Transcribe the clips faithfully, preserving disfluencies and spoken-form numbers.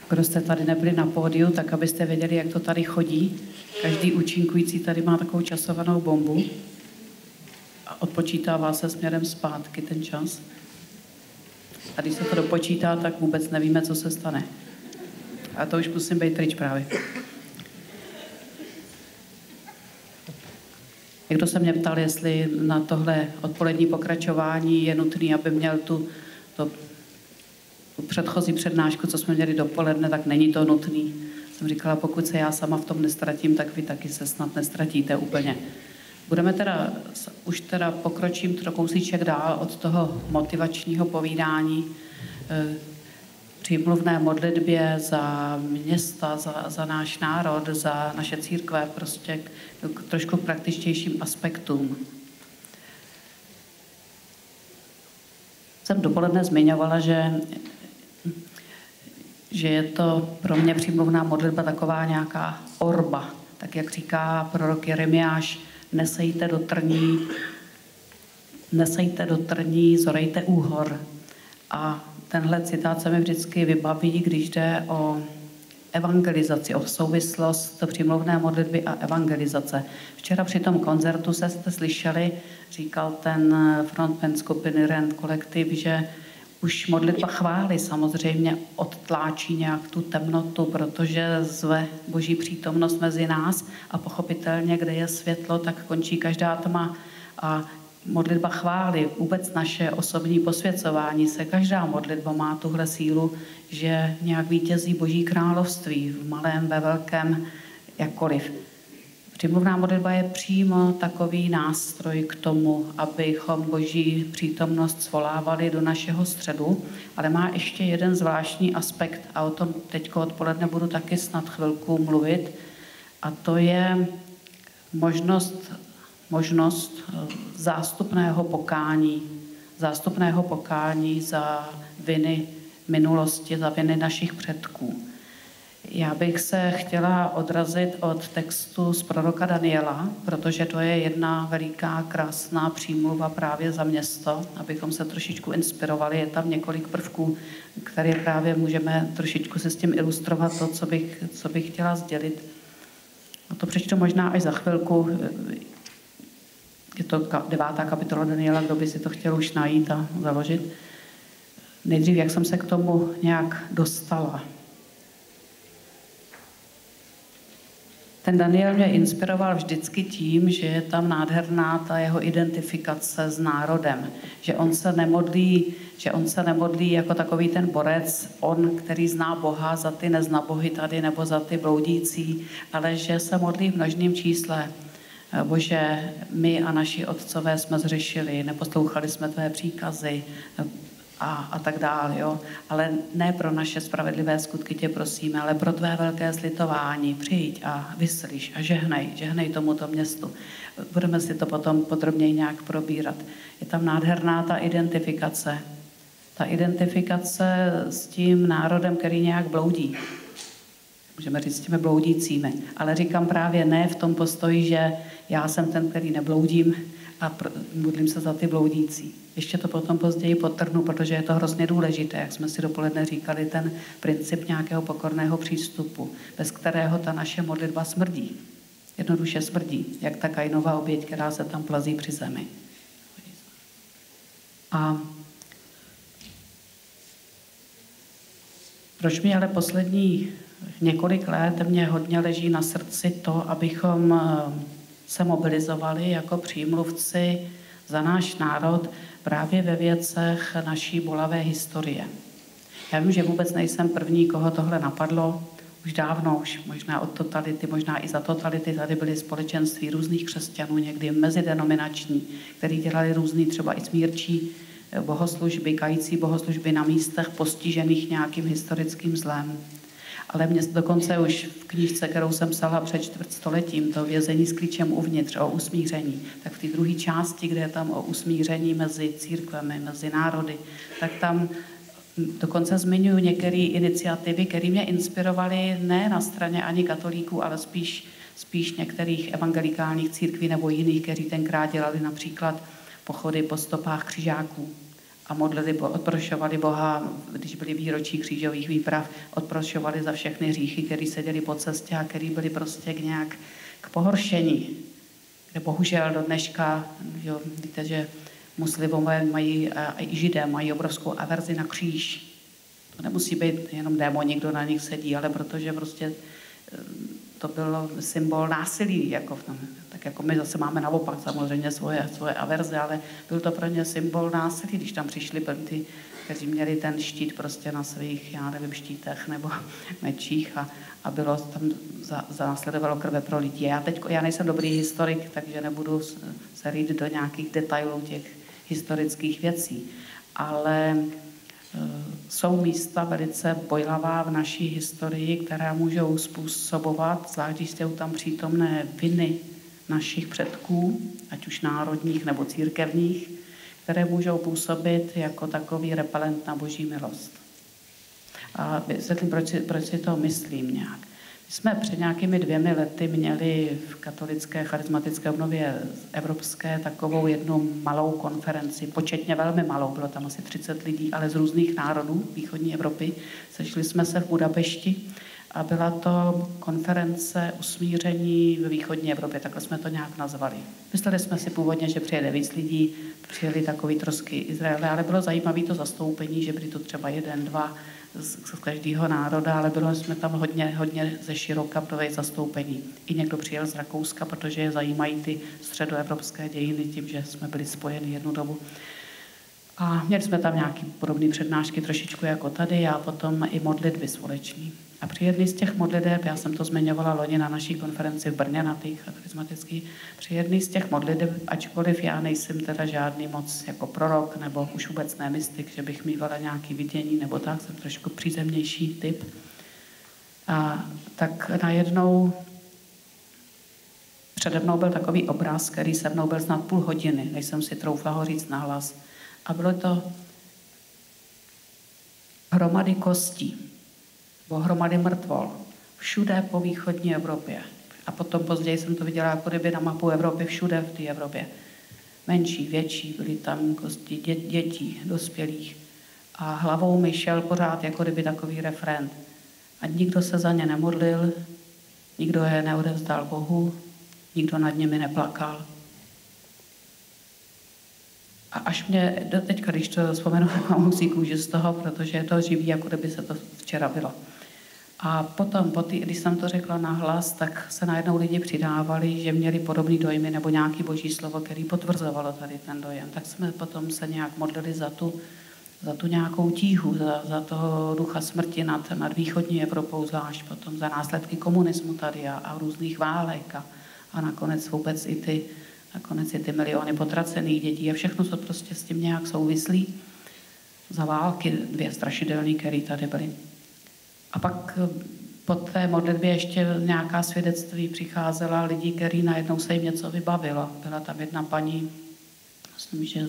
kdo jste tady nebyli na pódiu, tak abyste věděli, jak to tady chodí. Každý účinkující tady má takovou časovanou bombu a odpočítává se směrem zpátky ten čas. A když se to dopočítá, tak vůbec nevíme, co se stane. A to už musím být pryč právě. Někdo se mě ptal, jestli na tohle odpolední pokračování je nutný, aby měl tu, to, tu předchozí přednášku, co jsme měli dopoledne, tak není to nutný. Jsem říkala, pokud se já sama v tom nestratím, tak vy taky se snad nestratíte úplně. Budeme teda, už teda pokročím to kousíček dál od toho motivačního povídání, přímluvné modlitbě za města, za, za náš národ, za naše církve, prostě k, k trošku praktičtějším aspektům. Jsem dopoledne zmiňovala, že, že je to pro mě přímluvná modlitba taková nějaká orba, tak jak říká prorok Jeremiáš, nesejte do trní, nesejte do trní, zorejte úhor. A tenhle citát se mi vždycky vybaví, když jde o evangelizaci, o souvislost přímluvné modlitby a evangelizace. Včera při tom koncertu se jste slyšeli, říkal ten frontman skupiny Rent Collective, že už modlitba chvály samozřejmě odtláčí nějak tu temnotu, protože zve Boží přítomnost mezi nás a pochopitelně, kde je světlo, tak končí každá tma. A modlitba chvály, vůbec naše osobní posvěcování se, každá modlitba má tuhle sílu, že nějak vítězí Boží království v malém, ve velkém, jakkoliv. Přímluvná modlitba je přímo takový nástroj k tomu, abychom Boží přítomnost svolávali do našeho středu, ale má ještě jeden zvláštní aspekt a o tom teďko odpoledne budu taky snad chvilku mluvit, a to je možnost možnost zástupného pokání, zástupného pokání za viny minulosti, za viny našich předků. Já bych se chtěla odrazit od textu z proroka Daniela, protože to je jedna veliká, krásná přímluva právě za město, abychom se trošičku inspirovali. Je tam několik prvků, které právě můžeme trošičku se s tím ilustrovat, to, co bych, co bych chtěla sdělit. A to přečtu možná až za chvilku. Je to devátá kapitola Daniela, kdo by si to chtěl už najít a založit. Nejdřív, jak jsem se k tomu nějak dostala. Ten Daniel mě inspiroval vždycky tím, že je tam nádherná ta jeho identifikace s národem. Že on se nemodlí, že on se nemodlí jako takový ten borec, on, který zná Boha za ty neznabohy tady nebo za ty bloudící, ale že se modlí v množném čísle. Bože, my a naši otcové jsme zřešili, neposlouchali jsme tvé příkazy a, a tak dále, jo. Ale ne pro naše spravedlivé skutky tě prosíme, ale pro tvé velké slitování. Přijď a vyslyš a žehnej, žehnej tomuto městu. Budeme si to potom podrobněji nějak probírat. Je tam nádherná ta identifikace. Ta identifikace s tím národem, který nějak bloudí. Můžeme říct s těmi bloudícími. Ale říkám právě ne v tom postoji, že já jsem ten, který nebloudím a modlím se za ty bloudící. Ještě to potom později podtrhnu, protože je to hrozně důležité, jak jsme si dopoledne říkali, ten princip nějakého pokorného přístupu, bez kterého ta naše modlitba smrdí. Jednoduše smrdí, jak ta Kainová oběť, která se tam plazí při zemi. A proč mi ale poslední několik let mě hodně leží na srdci to, abychom se mobilizovali jako přímluvci za náš národ právě ve věcech naší bolavé historie. Já vím, že vůbec nejsem první, koho tohle napadlo. Už dávno, už možná od totality, možná i za totality tady byly společenství různých křesťanů, někdy mezidenominační, který dělali různý třeba i smírčí bohoslužby, kající bohoslužby na místech postižených nějakým historickým zlem. Ale mě dokonce už v knížce, kterou jsem psala před čtvrtstoletím, to Vězení s klíčem uvnitř, o usmíření, tak v té druhé části, kde je tam o usmíření mezi církvemi, mezi národy, tak tam dokonce zmiňuji některé iniciativy, které mě inspirovaly ne na straně ani katolíků, ale spíš, spíš některých evangelikálních církví nebo jiných, kteří tenkrát dělali například pochody po stopách křižáků. a modlili, odprošovali Boha, když byly výročí křížových výprav, odprošovali za všechny hříchy, které se děli po cestě a které byly prostě k nějak k pohoršení. Kde bohužel do dneška, jo, víte, že muslimové mají a i židé mají obrovskou averzi na kříž. To nemusí být jenom démoni, kdo na nich sedí, ale protože prostě to byl symbol násilí, jako v tom. Tak jako my zase máme naopak samozřejmě svoje, svoje averze, ale byl to pro ně symbol násilí, když tam přišli ty, kteří měli ten štít prostě na svých, já nevím, štítech nebo mečích a, a bylo tam za, zásledovalo krve pro lidi. Já teď, já nejsem dobrý historik, takže nebudu se rýt do nějakých detailů těch historických věcí, ale jsou místa velice bojlavá v naší historii, která můžou způsobovat, zvlášť když jsou tam přítomné viny našich předků, ať už národních nebo církevních, které můžou působit jako takový repelent na boží milost. A vysvětlím, proč si, proč si to myslím nějak. My jsme před nějakými dvěmi lety měli v katolické charismatické obnově evropské takovou jednu malou konferenci, početně velmi malou, bylo tam asi třicet lidí, ale z různých národů východní Evropy. Sešli jsme se v Budapešti a byla to konference usmíření ve východní Evropě, takhle jsme to nějak nazvali. Mysleli jsme si původně, že přijede víc lidí, přijeli takový trosky Izraele, ale bylo zajímavé to zastoupení, že byli to třeba jeden, dva, z každého národa, ale bylo jsme tam hodně, hodně ze široka pro zastoupení. I někdo přijel z Rakouska, protože je zajímají ty středoevropské dějiny tím, že jsme byli spojeni jednu dobu. A měli jsme tam nějaké podobné přednášky, trošičku jako tady, a potom i modlitby společní. A při jedné z těch modliteb, já jsem to zmiňovala loni na naší konferenci v Brně, na těch charismatických, při jedné z těch modliteb, ačkoliv já nejsem teda žádný moc jako prorok, nebo už vůbec ne mystik, že bych mývala nějaké vidění, nebo tak, jsem trošku přízemnější typ. A tak najednou přede mnou byl takový obraz, který se mnou byl snad půl hodiny, než jsem si troufla ho říct nahlas. A bylo to hromady kostí, nebo hromady mrtvol, všude po východní Evropě. A potom později jsem to viděla jako kdyby na mapu Evropy, všude v té Evropě. Menší, větší, byly tam kosti dě, dětí, dospělých. A hlavou mi šel pořád jako kdyby takový referent. A nikdo se za ně nemodlil, nikdo je neodevzdal Bohu, nikdo nad nimi neplakal. A až mě, do teďka, když to vzpomenu, mám husí kůži z toho, protože je to živý, jako kdyby se to včera bylo. A potom, po tý, když jsem to řekla nahlas, tak se najednou lidi přidávali, že měli podobný dojmy nebo nějaký boží slovo, který potvrzovalo tady ten dojem. Tak jsme potom se nějak modlili za tu, za tu nějakou tíhu, za, za toho ducha smrti nad, nad východní Evropou, zvlášť potom za následky komunismu tady a, a různých válek a, a nakonec vůbec i ty Nakonec i ty miliony potracených dětí a všechno, co prostě s tím nějak souvislí. Za války dvě strašidelné, které tady byly. A pak po té modlitbě ještě nějaká svědectví přicházela lidí, který najednou se jim něco vybavilo. Byla tam jedna paní, myslím, že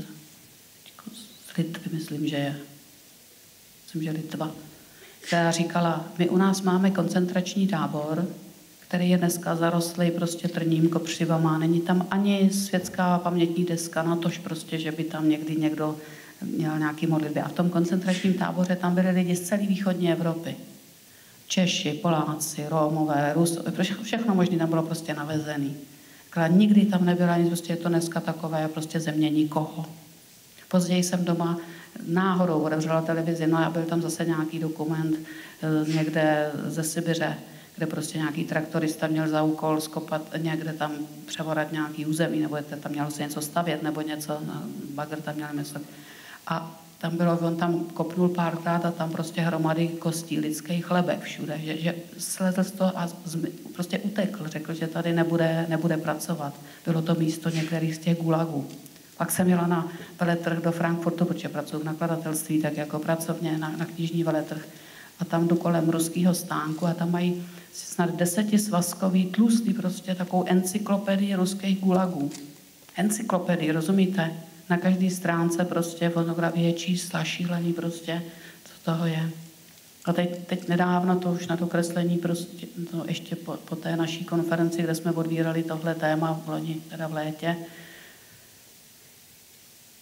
z Litvy, myslím, že je. Myslím, že Litva. Která říkala, my u nás máme koncentrační tábor, který je dneska zarostlý prostě trním kopřivama. Není tam ani světská pamětní deska, natož prostě, že by tam někdy někdo měl nějaký modlitby. A v tom koncentračním táboře tam byli lidi z celé východní Evropy. Češi, Poláci, Rómové, Rusové, všechno možné tam bylo prostě navezený. Ale nikdy tam nebyla nic, prostě je to dneska takové prostě země nikoho. Později jsem doma náhodou otevřela televizi, no a byl tam zase nějaký dokument někde ze Sibiře, kde prostě nějaký traktorista měl za úkol skopat někde tam, převorat nějaký území, nebo tam mělo se něco stavět, nebo něco, bagr tam měl myslet. A tam bylo, on tam kopnul párkrát a tam prostě hromady kostí, lidských chlebek všude, že, že slezl z toho a zmi, prostě utekl, řekl, že tady nebude, nebude pracovat. Bylo to místo některých z těch gulagů. Pak jsem jela na veletrh do Frankfurtu, protože pracuji v nakladatelství, tak jako pracovně na, na knižní veletrh. A tam jdu kolem ruského stánku a tam mají snad desetisvazkový tlustý prostě takovou encyklopedii ruských gulagů. Encyklopedii, rozumíte? Na každé stránce prostě fotografie, čísla, šílený prostě, co toho je. A teď, teď nedávno, to už na to kreslení, prostě, to ještě po, po té naší konferenci, kde jsme odvírali tohle téma v loni, teda v létě,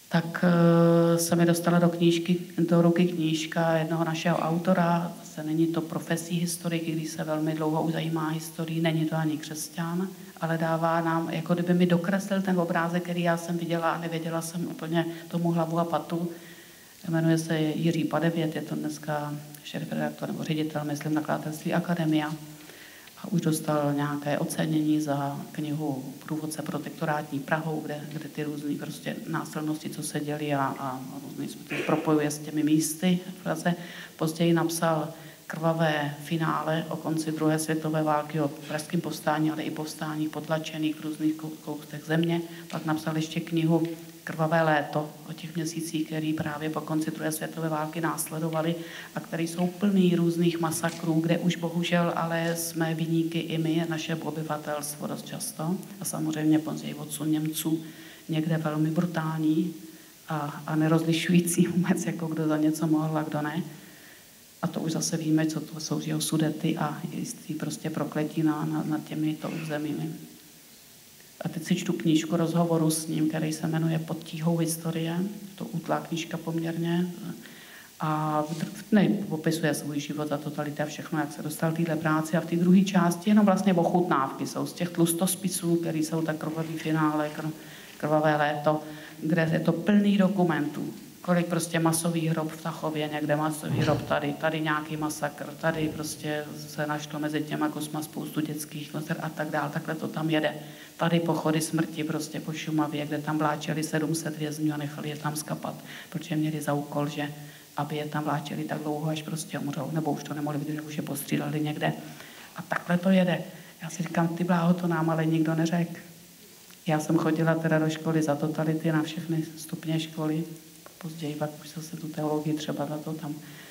tak se mi dostala do knížky, do ruky knížka jednoho našeho autora. Zase není to profesí historik, když se velmi dlouho už zajímá historií, není to ani křesťan, ale dává nám, jako kdyby mi dokreslil ten obrázek, který já jsem viděla a nevěděla jsem úplně tomu hlavu a patu. Jmenuje se Jiří Padevět, je to dneska šéfredaktor nebo ředitel, myslím, nakladatelství Akademia. A už dostal nějaké ocenění za knihu Průvodce protektorátní Prahou, kde, kde ty různé prostě násilnosti, co se děly a, a různý propojuje s těmi místy v Praze. Později napsal Krvavé finále o konci druhé světové války, o pražském povstání, ale i povstání potlačených v různých koutech země. Pak napsal ještě knihu Krvavé léto o těch měsících, které právě po konci druhé světové války následovaly a které jsou plný různých masakrů, kde už bohužel ale jsme viníky i my, naše obyvatelstvo dost často a samozřejmě později odsud Němců někde velmi brutální a, a nerozlišující vůbec, jako kdo za něco mohl a kdo ne. A to už zase víme, co to jsou jeho sudety a jistý prostě prokletí na, na, nad těmito územími. A teď si čtu knížku rozhovoru s ním, který se jmenuje Pod tíhou historie. To útlá knížka poměrně. A ne, popisuje svůj život a totalita a všechno, jak se dostal k téhle práci. A v té druhé části jenom vlastně ochutnávky jsou z těch tlustospisů, které jsou tak krvavý finále, krvavé léto, kde je to plný dokumentů. Kolik prostě masový hrob v Tachově, někde masový hrob tady, tady nějaký masakr, tady prostě se našlo mezi těma kosma spoustu dětských koncert a tak dál, takhle to tam jede. Tady pochody smrti prostě po Šumavě, kde tam vláčeli sedm set vězňů a nechali je tam skapat, protože měli za úkol, že aby je tam vláčeli tak dlouho, až prostě umřou, nebo už to nemohli vidět, už je postřídali někde. A takhle to jede. Já si říkám, ty bláho, to nám ale nikdo neřekl. Já jsem chodila teda do školy za totality na všechny stupně školy, později pak už zase tu teologii třeba za to tam.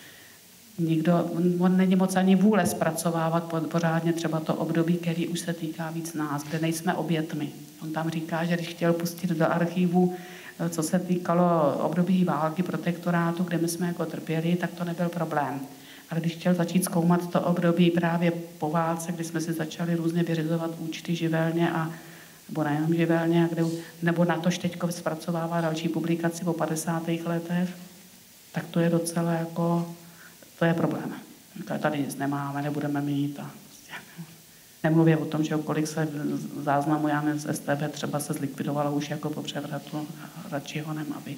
Nikdo, on není moc ani vůle zpracovávat pořádně třeba to období, který už se týká víc nás, kde nejsme obětmi. On tam říká, že když chtěl pustit do archivu, co se týkalo období války, protektorátu, kde my jsme jako trpěli, tak to nebyl problém. Ale když chtěl začít zkoumat to období právě po válce, kdy jsme si začali různě vyřizovat účty živelně a nebo nejenom živelně, kde, nebo na to teďko zpracovává další publikaci po padesátých letech, tak to je docela jako, to je problém. Tady nic nemáme, nebudeme mít a prostě. Nemluvě o tom, že kolik se záznamu, já nevím, z S T B třeba se zlikvidovalo už jako po převratu, radši ho nemá být.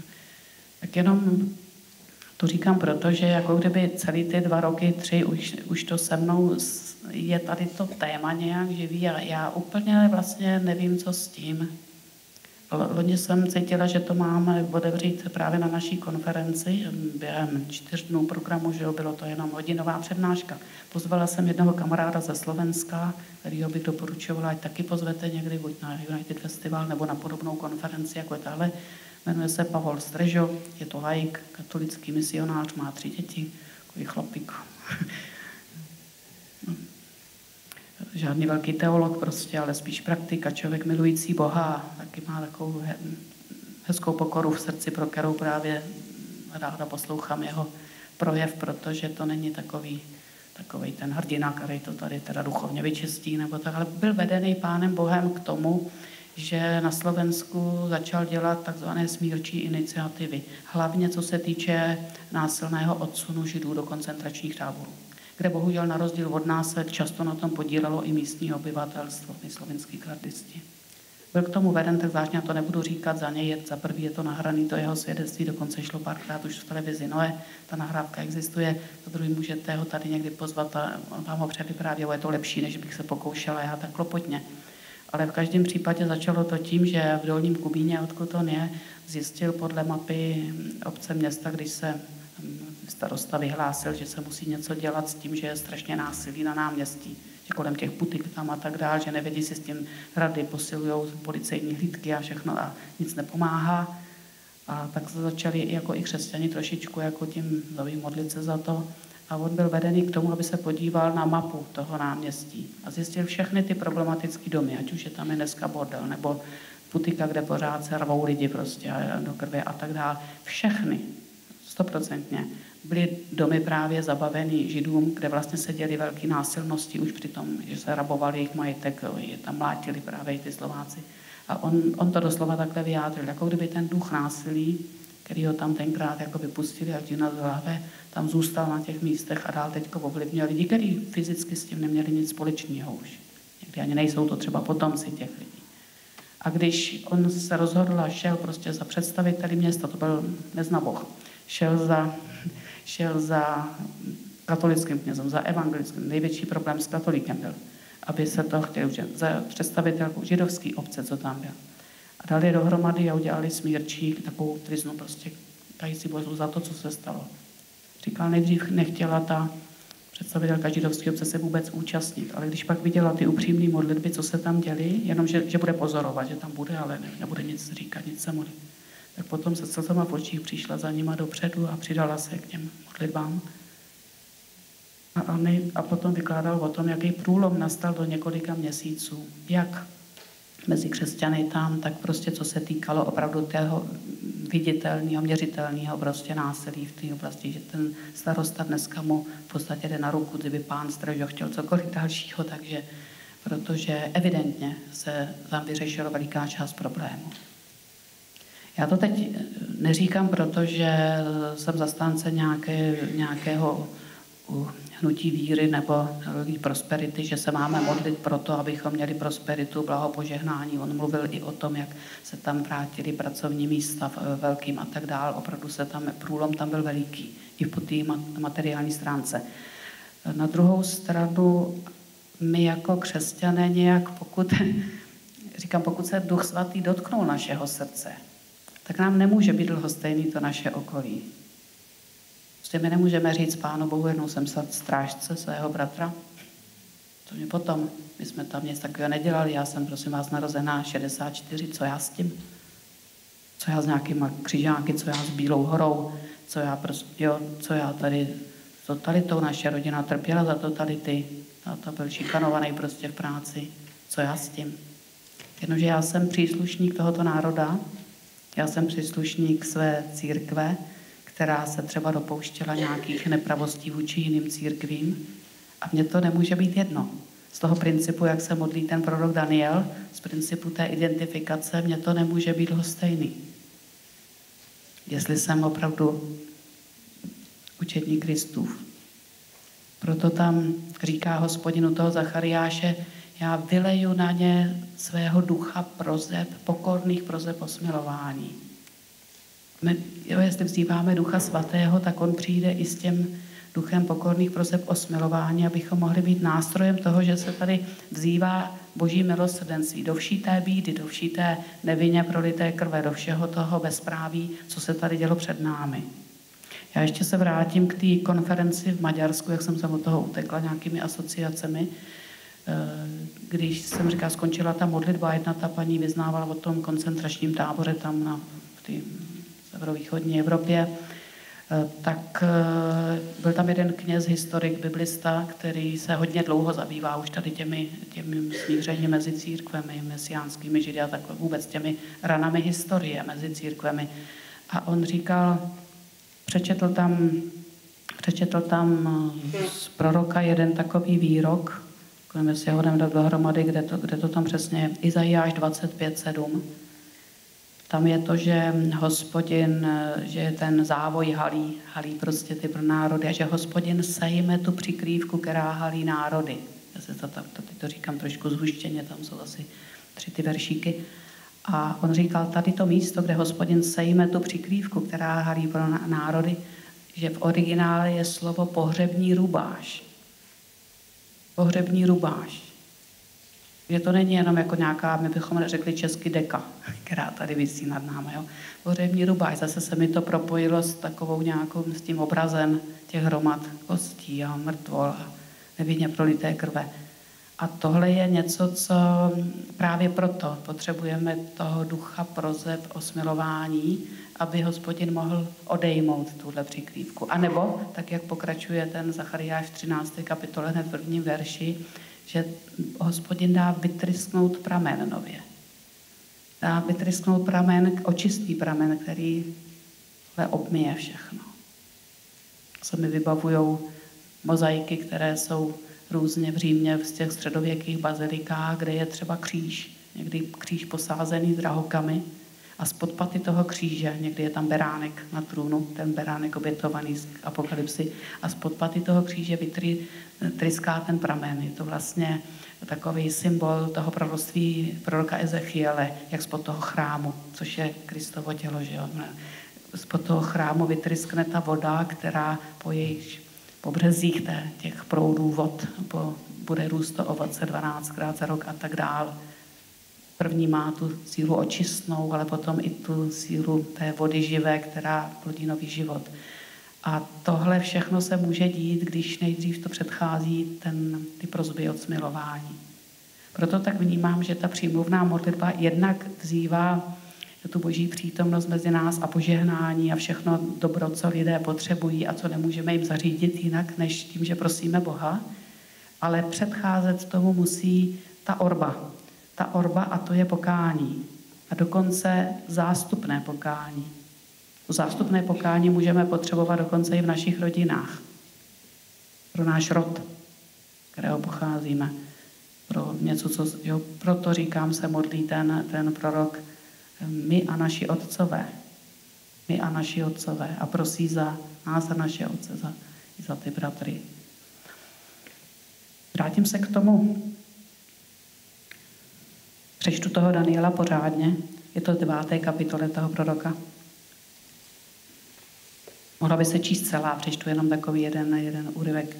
Tak jenom to říkám proto, že jako kdyby celý ty dva roky, tři, už, už to se mnou je tady to téma nějak živý a já úplně vlastně nevím, co s tím. Loni jsem cítila, že to máme otevřít právě na naší konferenci. Během čtyř dnů programu, že bylo to jenom hodinová přednáška. Pozvala jsem jednoho kamaráda ze Slovenska, kterýho bych doporučovala, ať taky pozvete někdy, buď na United Festival nebo na podobnou konferenci, jako je tahle. Jmenuje se Pavol Strežo, je to laik, katolický misionář, má tři děti, takový chlapík. Žádný velký teolog prostě, ale spíš praktika, člověk milující Boha, taky má takovou hezkou pokoru v srdci, pro kterou právě ráda poslouchám jeho projev, protože to není takový, takový ten hrdina, který to tady teda duchovně vyčistí, nebo tak, ale byl vedený Pánem Bohem k tomu, že na Slovensku začal dělat takzvané smírčí iniciativy. Hlavně co se týče násilného odsunu Židů do koncentračních táborů, kde bohužel na rozdíl od nás se často na tom podílelo i místní obyvatelstvo, i slovenský gardisti. Byl k tomu veden, tak zvláštně to nebudu říkat za něj, za prvý je to nahraný, to jeho svědectví, dokonce šlo párkrát už v televizi Noe, ta nahrávka existuje, za druhý můžete ho tady někdy pozvat a on vám ho předvypráví, je to lepší, než bych se pokoušela já tak klopotně. Ale v každém případě začalo to tím, že v Dolním Kubíně, odkud on je, zjistil podle mapy obce města, když se starosta vyhlásil, že se musí něco dělat s tím, že je strašně násilí na náměstí, že kolem těch putik tam a tak dál, že nevědí si s tím rady, posilujou policejní hlídky a všechno a nic nepomáhá. A tak se začali jako i křesťani trošičku jako tím zavím modlit se za to. A on byl vedený k tomu, aby se podíval na mapu toho náměstí a zjistil všechny ty problematické domy, ať už je tam je dneska bordel, nebo putika, kde pořád se rvou lidi prostě do krve a tak dále. Všechny, stoprocentně, byly domy právě zabavený Židům, kde vlastně se děly velké násilnosti už při tom, že se rabovali jejich majetek, je tam mlátili právě i ty Slováci. A on, on to doslova takhle vyjádřil, jako kdyby ten duch násilí, který ho tam tenkrát jako vypustili, jak ti na hlavě, tam zůstal na těch místech a dál teďko ovlivňuje lidi, kteří fyzicky s tím neměli nic společného už. Někdy ani nejsou to třeba potomci těch lidí. A když on se rozhodl a šel prostě za představiteli města, to byl neznaboch, šel za, šel za katolickým knězem, za evangelickým. Největší problém s katolíkem byl, aby se to chtěli učit. Za představitelku židovské obce, co tam byl. A dali dohromady a udělali smírčí, takovou triznu prostě tající bozu za to, co se stalo. Říkal, nejdřív nechtěla ta představitelka židovské obce se vůbec účastnit, ale když pak viděla ty upřímné modlitby, co se tam děli, jenom, že, že bude pozorovat, že tam bude, ale ne, nebude nic říkat, nic se modlit. Tak potom se slzama v očích přišla za nima dopředu a přidala se k těm modlitbám. A, a, my, a potom vykládal o tom, jaký průlom nastal do několika měsíců. Jak mezi křesťany tam, tak prostě co se týkalo opravdu tého viditelného, měřitelného prostě násilí v té oblasti, že ten starosta dneska mu v podstatě jde na ruku, kdyby pán Stražo chtěl cokoliv dalšího, takže protože evidentně se tam vyřešila veliká část problému. Já to teď neříkám, protože jsem zastánce nějaké, nějakého hnutí víry nebo prosperity, že se máme modlit proto, abychom měli prosperitu, blahopožehnání. On mluvil i o tom, jak se tam vrátili pracovní místa velkým a tak dál. Opravdu se tam, průlom tam byl veliký, i po té materiální stránce. Na druhou stranu, my jako křesťané nějak, pokud, říkám, pokud se Duch Svatý dotknul našeho srdce, tak nám nemůže být lhostejný to naše okolí. Prostě my nemůžeme říct, Pánu Bohu, jednou jsem strážce svého bratra. To mě potom, my jsme tam nic takového nedělali, já jsem, prosím vás, narozená šedesát čtyři, co já s tím? Co já s nějakýma křižáky, co já s Bílou horou, co já prostě, jo, co já tady s totalitou, naše rodina trpěla za totality, táta byl šikanovaný prostě v práci, co já s tím? Jenomže já jsem příslušník tohoto národa, já jsem příslušník své církve, která se třeba dopouštěla nějakých nepravostí vůči jiným církvím. A mně to nemůže být jedno. Z toho principu, jak se modlí ten prorok Daniel, z principu té identifikace, mně to nemůže být lhostejný. Jestli jsem opravdu učedník Kristův. Proto tam říká Hospodinu toho Zachariáše, já vyleju na ně svého ducha prozeb, pokorných prozeb osmilování. My, jo, jestli vzýváme Ducha Svatého, tak on přijde i s tím duchem pokorných proseb osmilování, abychom mohli být nástrojem toho, že se tady vzývá Boží milosrdenství do vší té bídy, do vší té nevinně prolité krve, do všeho toho bezpráví, co se tady dělo před námi. Já ještě se vrátím k té konferenci v Maďarsku, jak jsem se od toho utekla nějakými asociacemi. Když jsem říkala, skončila ta modlitba, jedna ta paní vyznávala o tom koncentračním táboře tam na, v té severovýchodní Evropě, tak byl tam jeden kněz, historik, biblista, který se hodně dlouho zabývá už tady těmi, těmi smíření mezi církvemi, mesiánskými židy a takhle vůbec těmi ranami historie mezi církvemi. A on říkal, přečetl tam, přečetl tam z proroka jeden takový výrok, když si ho jdem dohromady, kde to, kde to tam přesně je, Izajáš dvacet pět sedm. Tam je to, že Hospodin, že ten závoj halí, halí prostě ty národy a že Hospodin sejme tu přikrývku, která halí národy. Já se to, to, to, to říkám trošku zhuštěně, tam jsou asi tři ty veršíky. A on říkal, tady to místo, kde Hospodin sejme tu přikrývku, která halí pro národy, že v originále je slovo pohřební rubáš. Pohřební rubáš. Že to není jenom jako nějaká, my bychom řekli česky deka, která tady visí nad námi. Jo? Pohřební rubáš, zase se mi to propojilo s takovou nějakou, s tím obrazem těch hromad kostí a mrtvol a nevinně prolité krve. A tohle je něco, co právě proto potřebujeme toho ducha prozeb, osmilování, aby Hospodin mohl odejmout tuhle přikrývku. A nebo, tak jak pokračuje ten Zachariáš v třinácté kapitole hned v prvním verši, že Hospodin dá vytrysknout pramen nově. Dá vytrysknout pramen, očistý pramen, který obmije všechno. Co mi vybavujou mozaiky, které jsou různě v Římě v těch středověkých bazilikách, kde je třeba kříž, někdy kříž posázený drahokamy a spod paty toho kříže, někdy je tam beránek na trůnu, ten beránek obětovaný z Apokalypsy, a spod paty toho kříže vytry, tryská ten pramen. Je to vlastně takový symbol toho proroctví proroka Ezechiele, jak spod toho chrámu, což je Kristovo tělo, že jo. Spod toho chrámu vytryskne ta voda, která po jejich po březích těch proudů vod po, bude růst to ovoce dvanáctkrát za rok a tak dál. První má tu sílu očistnou, ale potom i tu sílu té vody živé, která plodí nový život. A tohle všechno se může dít, když nejdřív to předchází ten, ty prosby od smilování. Proto tak vnímám, že ta přímluvná modlitba jednak vzývá tu boží přítomnost mezi nás a požehnání a všechno dobro, co lidé potřebují a co nemůžeme jim zařídit jinak, než tím, že prosíme Boha. Ale předcházet tomu musí ta orba. Ta orba, a to je pokání. A dokonce zástupné pokání. Zástupné pokání můžeme potřebovat dokonce i v našich rodinách. Pro náš rod, kterého pocházíme. Pro něco, co, jo, proto říkám, se modlí ten, ten prorok, my a naši otcové. My a naši otcové. A prosí za nás a naše otce, za, za ty bratry. Vrátím se k tomu. Přečtu toho Daniela pořádně. Je to deváté kapitole toho proroka. Mohla by se číst celá, přečtu jenom takový jeden, jeden úryvek.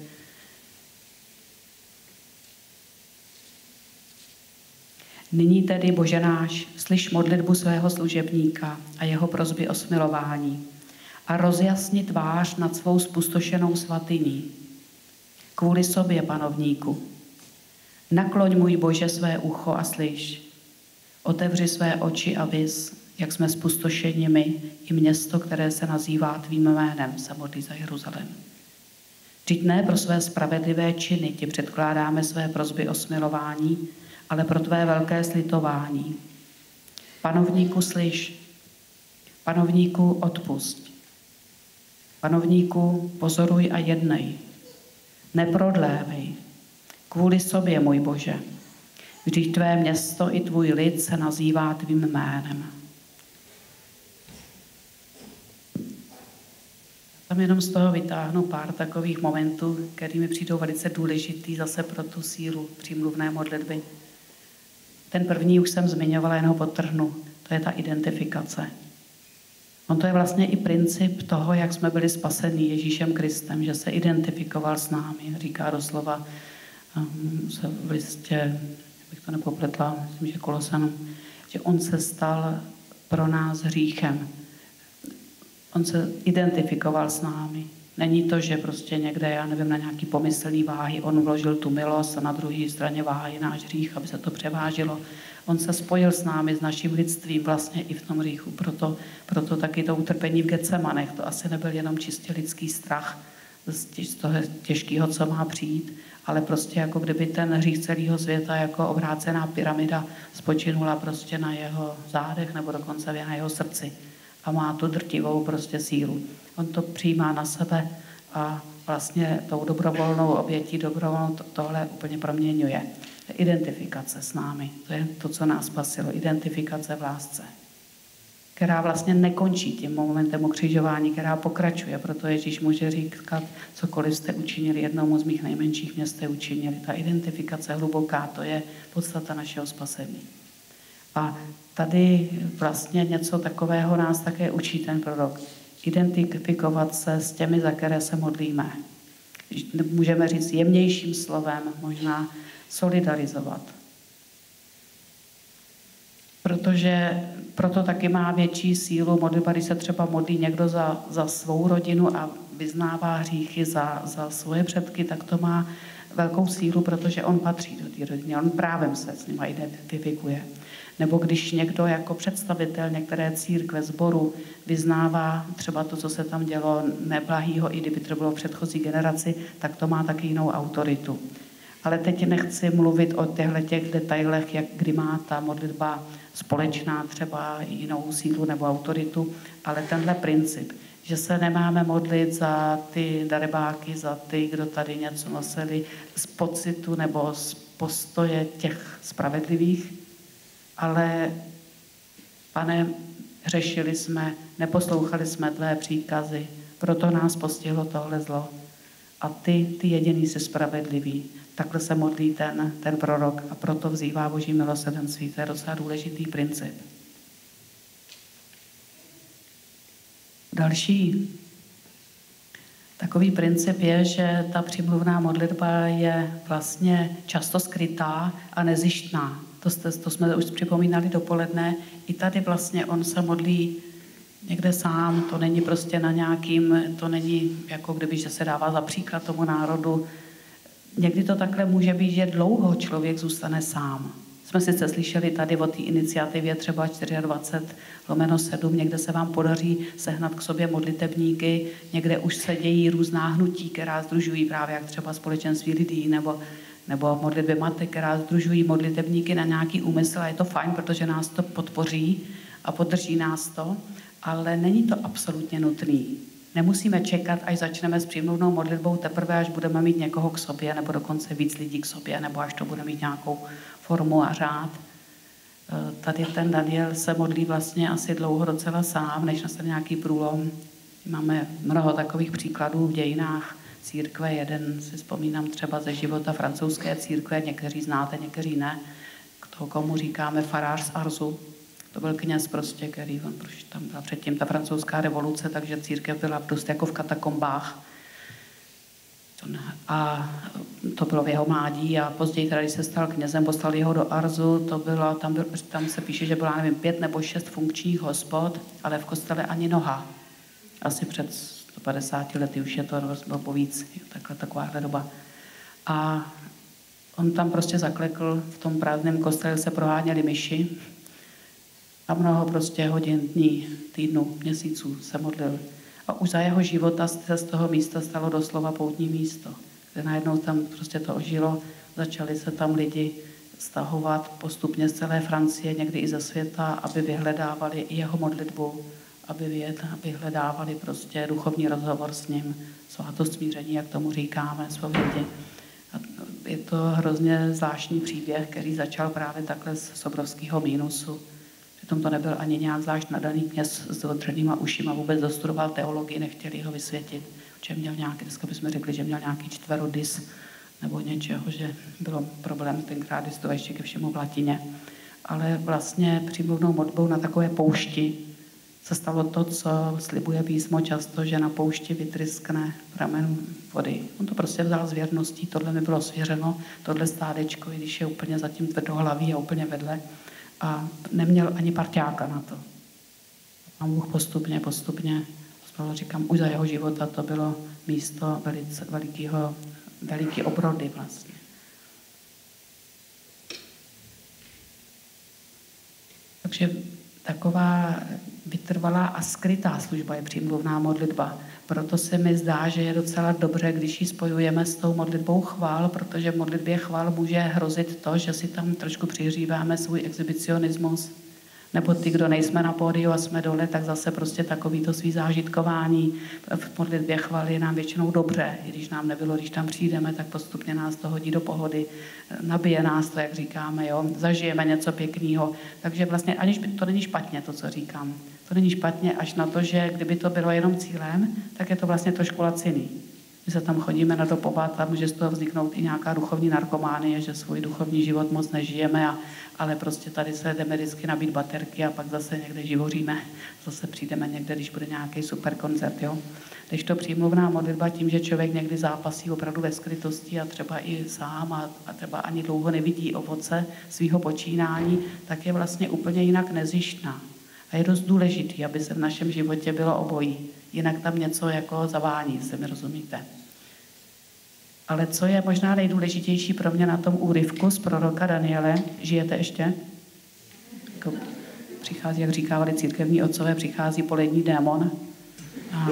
Nyní tedy, Bože náš, slyš modlitbu svého služebníka a jeho prosby o smilování a rozjasni tvář nad svou spustošenou svatyní. Kvůli sobě, panovníku. Nakloň, můj Bože, své ucho a slyš. Otevři své oči a viz, jak jsme spustošeni my i město, které se nazývá tvým jménem, se modlí za Jeruzalém. Vždyť ne pro své spravedlivé činy ti předkládáme své prosby o smilování, ale pro tvé velké slitování. Panovníku, slyš. Panovníku, odpusť. Panovníku, pozoruj a jednej. Neprodlévej. Kvůli sobě, můj Bože. Vždyť tvé město i tvůj lid se nazývá tvým jménem. Tam jenom z toho vytáhnu pár takových momentů, které mi přijdou velice důležitý zase pro tu sílu přímluvné modlitby. Ten první už jsem zmiňovala, jen ho podtrhnu. To je ta identifikace. On to je vlastně i princip toho, jak jsme byli spasení Ježíšem Kristem, že se identifikoval s námi. Říká doslova um, se v listě, bych to nepopletla, myslím, že Kolosanům, že on se stal pro nás hříchem. On se identifikoval s námi. Není to, že prostě někde, já nevím, na nějaký pomyslný váhy on vložil tu milost a na druhé straně váhy náš hřích, aby se to převážilo. On se spojil s námi, s naším lidstvím vlastně i v tom hříchu. Proto, proto taky to utrpení v Getsemanech. To asi nebyl jenom čistě lidský strach z toho těžkého, co má přijít, ale prostě jako kdyby ten hřích celého světa jako obrácená pyramida spočinula prostě na jeho zádech nebo dokonce na jeho srdci. A má tu drtivou prostě sílu. On to přijímá na sebe a vlastně tou dobrovolnou obětí, dobrovolnou to, tohle úplně proměňuje. Identifikace s námi, to je to, co nás spasilo. Identifikace v lásce, která vlastně nekončí tím momentem ukřižování, která pokračuje. Proto Ježíš může říkat, cokoliv jste učinili jednomu z mých nejmenších, mě jste učinili. Ta identifikace hluboká, to je podstata našeho spasení. A tady vlastně něco takového nás také učí ten prorok. Identifikovat se s těmi, za které se modlíme. Můžeme říct jemnějším slovem, možná solidarizovat. Protože proto taky má větší sílu modlitba, když se třeba modlí někdo za, za svou rodinu a vyznává hříchy za, za svoje předky, tak to má velkou sílu, protože on patří do té rodiny, on právem se s nima identifikuje. Nebo když někdo jako představitel některé církve, sboru vyznává třeba to, co se tam dělo neblahýho, i kdyby to bylo v předchozí generaci, tak to má taky jinou autoritu. Ale teď nechci mluvit o těchto těch detailech, jak kdy má ta modlitba společná třeba jinou sílu nebo autoritu, ale tenhle princip, že se nemáme modlit za ty darebáky, za ty, kdo tady něco nosili z pocitu nebo z postoje těch spravedlivých, ale Pane, řešili jsme, neposlouchali jsme tvé příkazy, proto nás postihlo tohle zlo. A ty, ty jediný jsi spravedlivý. Takhle se modlí ten, ten prorok a proto vzývá Boží milosrdenství. To je docela důležitý princip. Další takový princip je, že ta přímluvná modlitba je vlastně často skrytá a nezištná. To, jste, to jsme už připomínali dopoledne. I tady vlastně on se modlí někde sám, to není prostě na nějakým, to není jako kdyby, že se dává za příklad tomu národu. Někdy to takhle může být, že dlouho člověk zůstane sám. Jsme sice slyšeli tady o té iniciativě třeba dvacet čtyři lomeno sedm, někde se vám podaří sehnat k sobě modlitebníky, někde už se dějí různá hnutí, která sdružují právě jak třeba společenství lidí nebo, nebo modlitby matek, která sdružují modlitebníky na nějaký úmysl a je to fajn, protože nás to podpoří a podrží nás to, ale není to absolutně nutný. Nemusíme čekat, až začneme s přímluvnou modlitbou teprve, až budeme mít někoho k sobě, nebo dokonce víc lidí k sobě, nebo až to bude mít nějakou formu a řád. Tady ten Daniel se modlí vlastně asi dlouho docela sám, než nastane nějaký průlom. Máme mnoho takových příkladů v dějinách církve. Jeden si vzpomínám třeba ze života francouzské církve, někteří znáte, někteří ne. K toho, komu říkáme farář z Arzu. To byl kněz prostě, který on, tam byla předtím ta francouzská revoluce, takže církev byla dost jako v katakombách. A to bylo v jeho mládí a později, teda, když se stal knězem, poslali ho do Arzu, to bylo, tam, byl, tam se píše, že byla, nevím, pět nebo šest funkčních hospod, ale v kostele ani noha. Asi před sto padesáti lety už je to, bylo povíc, takhle, takováhle doba. A on tam prostě zaklekl, v tom prázdném kostele se proháněli myši a mnoho prostě hodin, dní, týdnů, měsíců se modlil. A už za jeho života se z toho místa stalo doslova poutní místo, kde najednou tam prostě to ožilo, začali se tam lidi stahovat postupně z celé Francie, někdy i ze světa, aby vyhledávali i jeho modlitbu, aby, věd, aby hledávali prostě duchovní rozhovor s ním, svátost smíření, jak tomu říkáme, zpovědi. Je to hrozně zvláštní příběh, který začal právě takhle z obrovského mínusu. Přitom to nebyl ani nějak zvlášť nadaný kněz s otřenýma ušima, vůbec dostudoval teologii, nechtěli ho vysvětit, že měl nějaký, dneska bychom řekli, že měl nějaký čtverodys nebo něčeho, že bylo problém tenkrát, když to ještě ke všemu v latině. Ale vlastně přímluvnou modlitbou na takové poušti se stalo to, co slibuje písmo často, že na poušti vytryskne pramen vody. On to prostě vzal z věrností, tohle mi bylo svěřeno, tohle stádečko, i když je úplně zatím tvrdohlavý a úplně vedle, a neměl ani parťáka na to. A Bůh postupně, postupně, říkám, už za jeho života to bylo místo velice, velikýho, veliký obrody vlastně. Takže taková vytrvalá a skrytá služba je přímluvná modlitba. Proto se mi zdá, že je docela dobře, když ji spojujeme s tou modlitbou chvál, protože v modlitbě chvál může hrozit to, že si tam trošku přihříváme svůj exhibicionismus. Nebo ty, kdo nejsme na pódiu a jsme dole, tak zase prostě takovýto svý zážitkování. V modlitbě chvály je nám většinou dobře. I když nám nebylo, když tam přijdeme, tak postupně nás to hodí do pohody. Nabije nás to, jak říkáme, jo. Zažijeme něco pěkného. Takže vlastně aniž to není špatně, to, co říkám. To není špatně až na to, že kdyby to bylo jenom cílem, tak je to vlastně trošku laciný. My se tam chodíme na dopobat a může z toho vzniknout i nějaká duchovní narkománie, že svůj duchovní život moc nežijeme, a, ale prostě tady se jdeme vždycky nabít baterky a pak zase někde živoříme. Zase přijdeme někde, když bude nějaký super koncert. Jo? Když to přímluvná modlitba tím, že člověk někdy zápasí opravdu ve skrytosti a třeba i sám a, a třeba ani dlouho nevidí ovoce svého počínání, tak je vlastně úplně jinak nezištná. A je dost důležitý, aby se v našem životě bylo obojí. Jinak tam něco jako zavání, se mi rozumíte. Ale co je možná nejdůležitější pro mě na tom úryvku z proroka Daniele, žijete ještě? Jako přichází, jak říkávali církevní otcové, přichází polední démon. A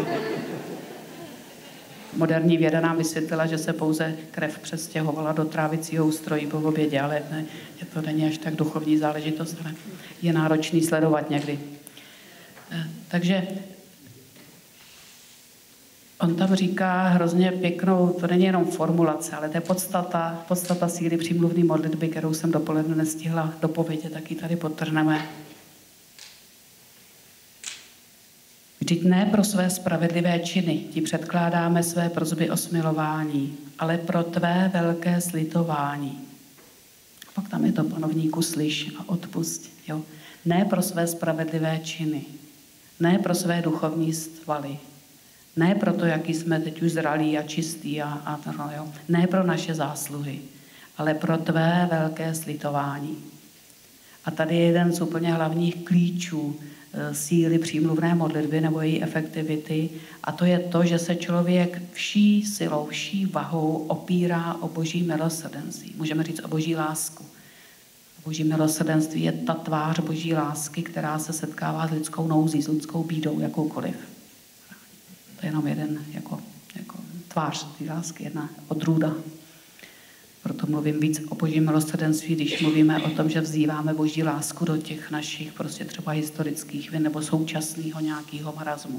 moderní věda nám vysvětlila, že se pouze krev přestěhovala do trávicího ústrojí po obědě, ale ne, to není až tak duchovní záležitost, ale je náročný sledovat někdy. Takže On tam říká hrozně pěknou, to není jenom formulace, ale to je podstata, podstata síly přímluvné modlitby, kterou jsem dopoledne nestihla dopovědět, tak ji tady podtrhneme. Vždyť ne pro své spravedlivé činy ti předkládáme své prosby o smilování, ale pro tvé velké slitování. Pak tam je to panovníku slyš a odpusť. Jo? Ne pro své spravedlivé činy, ne pro své duchovní stvaly, ne pro to, jaký jsme teď už zralí a čistí, a, a to, jo? Ne pro naše zásluhy, ale pro tvé velké slitování. A tady je jeden z úplně hlavních klíčů síly přímluvné modlitby nebo její efektivity, a to je to, že se člověk vší silou, vší vahou opírá o boží milosrdenství. Můžeme říct o boží lásku. Boží milosrdenství je ta tvář boží lásky, která se setkává s lidskou nouzí, s lidskou bídou, jakoukoliv. To je jenom jeden jako, jako tvář té lásky, jedna odrůda. Proto mluvím víc o božím milosrdenství, když mluvíme o tom, že vzýváme boží lásku do těch našich prostě třeba historických vin nebo současného nějakého marazmu.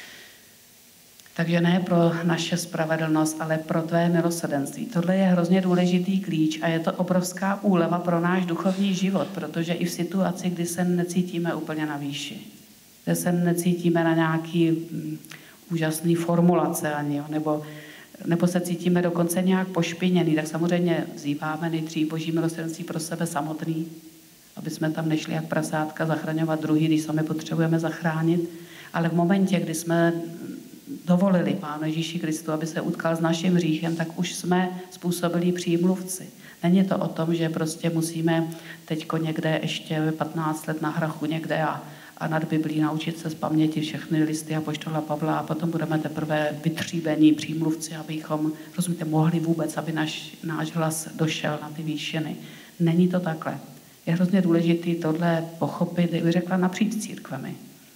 Takže ne pro naše spravedlnost, ale pro tvé milosrdenství. Tohle je hrozně důležitý klíč a je to obrovská úleva pro náš duchovní život, protože i v situaci, kdy se necítíme úplně na výši, kde se necítíme na nějaký mm, úžasný formulace ani, jo, nebo nebo se cítíme dokonce nějak pošpiněný, tak samozřejmě vzýváme nejdřív boží milosrdenství pro sebe samotný, aby jsme tam nešli jak prasátka zachraňovat druhý, když sami potřebujeme zachránit. Ale v momentě, kdy jsme dovolili Pánu Ježíši Kristu, aby se utkal s naším hříchem, tak už jsme způsobili přímluvci. Není to o tom, že prostě musíme teďko někde ještě patnáct let na hrachu někde a a nad Biblí naučit se z paměti všechny listy apoštola Pavla a potom budeme teprve vytříbení přímluvci, abychom, rozumíte, mohli vůbec, aby naš, náš hlas došel na ty výšiny. Není to takhle. Je hrozně důležité tohle pochopit, jak bych řekla, napříč církvemi.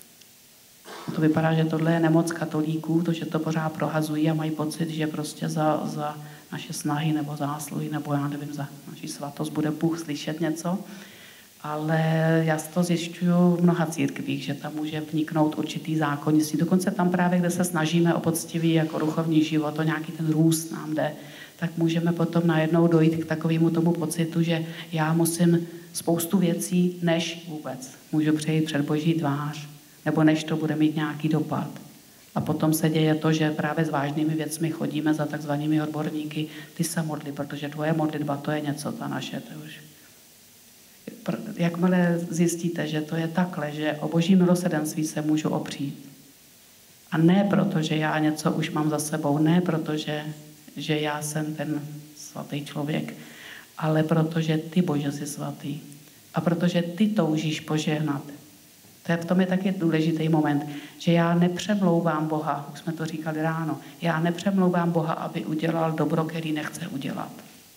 To vypadá, že tohle je nemoc katolíků, to, že to pořád prohazují a mají pocit, že prostě za, za naše snahy nebo zásluhy nebo já nevím, za naši svatost bude Bůh slyšet něco. Ale já to zjišťuju v mnoha církvích, že tam může vniknout určitý zákonnictví. Dokonce tam právě, kde se snažíme o poctivý jako duchovní život, o nějaký ten růst nám jde, tak můžeme potom najednou dojít k takovému tomu pocitu, že já musím spoustu věcí, než vůbec můžu přejít před boží tvář, nebo než to bude mít nějaký dopad. A potom se děje to, že právě s vážnými věcmi chodíme za takzvanými odborníky, ty se modli, protože tvoje modlitba, to je něco, ta naše, to už. Jakmile zjistíte, že to je takhle, že o boží milosrdenství se můžu opřít. A ne proto, že já něco už mám za sebou, ne proto, že, že já jsem ten svatý člověk, ale proto, že ty, Bože, jsi svatý. A protože ty toužíš požehnat. To je v tom je taky důležitý moment, že já nepřemlouvám Boha, už jsme to říkali ráno, já nepřemlouvám Boha, aby udělal dobro, který nechce udělat.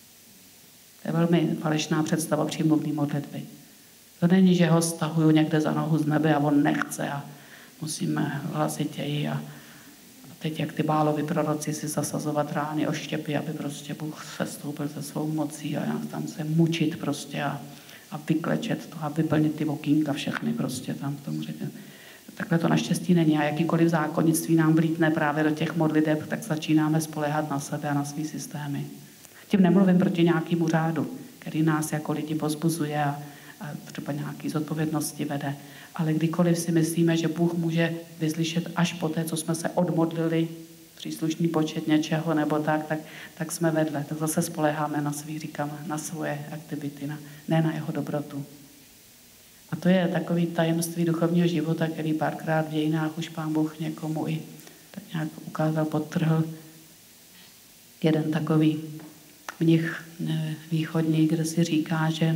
To je velmi falešná představa přímluvné modlitby. To není, že ho stahuju někde za nohu z nebe a on nechce a musíme hlasitěji a, a teď jak ty Bálovi proroci si zasazovat rány o štěpy, aby prostě Bůh sestoupil se svou mocí a tam se mučit prostě a, a vyklečet to a vyplnit ty okýnka všechny prostě tam v tom řekne. Takhle to naštěstí není a jakýkoliv zákonnictví nám vlítne právě do těch modliteb, tak začínáme spoléhat na sebe a na svý systémy. Tím nemluvím proti nějakému řádu, který nás jako lidi pozbuzuje a, a třeba nějaký zodpovědnosti vede. Ale kdykoliv si myslíme, že Bůh může vyslyšet až po té, co jsme se odmodlili, příslušný počet něčeho nebo tak, tak, tak jsme vedle. Tak zase spoléháme na svý, říkám, na svoje aktivity, na, ne na jeho dobrotu. A to je takový tajemství duchovního života, který párkrát v dějinách už Pán Bůh někomu i tak nějak ukázal, podtrhl. Jeden takový mnich východní, kde si říká, že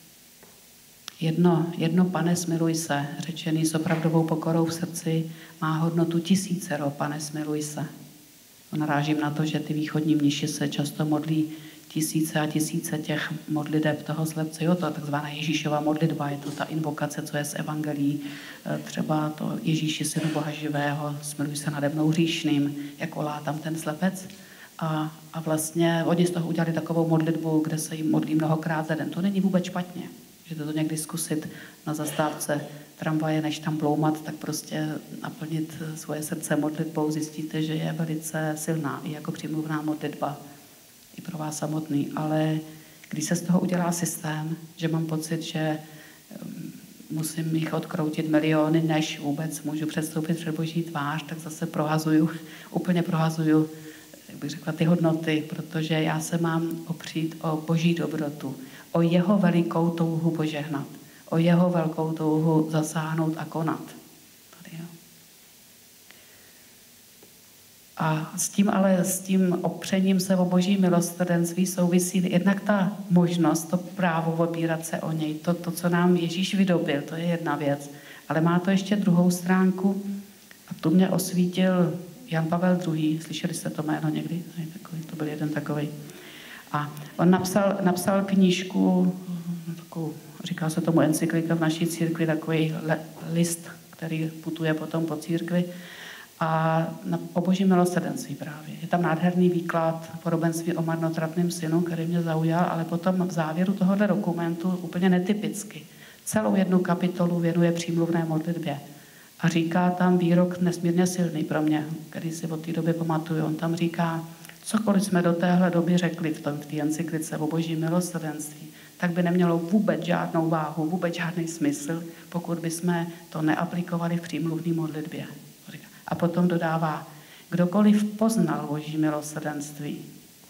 jedno, jedno pane, smiluj se, řečený s opravdovou pokorou v srdci, má hodnotu tisícero, pane, smiluj se. Narážím na to, že ty východní mniši se často modlí tisíce a tisíce těch modliteb toho slepce. Jo, to je takzvaná Ježíšova modlitba, je to ta invokace, co je z evangelií. Třeba to Ježíši, synu Boha živého, smiluj se nade mnou hříšným, jak volá tam ten slepec. A, a vlastně oni z toho udělali takovou modlitbu, kde se jim modlí mnohokrát za den. To není vůbec špatně. Můžete to někdy zkusit na zastávce tramvaje, než tam ploumat, tak prostě naplnit svoje srdce modlitbou, zjistíte, že je velice silná i jako přímluvná modlitba, i pro vás samotný. Ale když se z toho udělá systém, že mám pocit, že musím jich odkroutit miliony, než vůbec můžu předstoupit před Boží tvář, tak zase prohazuju, úplně prohazuju, jak bych řekla, ty hodnoty, protože já se mám opřít o Boží dobrotu, o jeho velikou touhu požehnat, o jeho velkou touhu zasáhnout a konat. Tady, jo. A s tím ale, s tím opřením se o Boží milosrdenství souvisí jednak ta možnost, to právo opírat se o něj, to, to, co nám Ježíš vydobil, to je jedna věc. Ale má to ještě druhou stránku a tu mě osvítil Jan Pavel druhý. Slyšeli jste to jméno někdy? To byl jeden takový. A on napsal, napsal knížku, takovou, říká se tomu encyklika v naší církvi, takový le, list, který putuje potom po církvi, a na, o Boží milosrdenství právě. Je tam nádherný výklad podobenství o marnotratném synu, který mě zaujal, ale potom v závěru tohoto dokumentu úplně netypicky celou jednu kapitolu věnuje přímluvné modlitbě. A říká tam výrok nesmírně silný pro mě, který si od té doby pamatuju. On tam říká, cokoliv jsme do téhle doby řekli v tom v té encyklice o Boží milosrdenství, tak by nemělo vůbec žádnou váhu, vůbec žádný smysl, pokud bychom to neaplikovali v přímluvné modlitbě. A potom dodává, kdokoliv poznal Boží milosrdenství,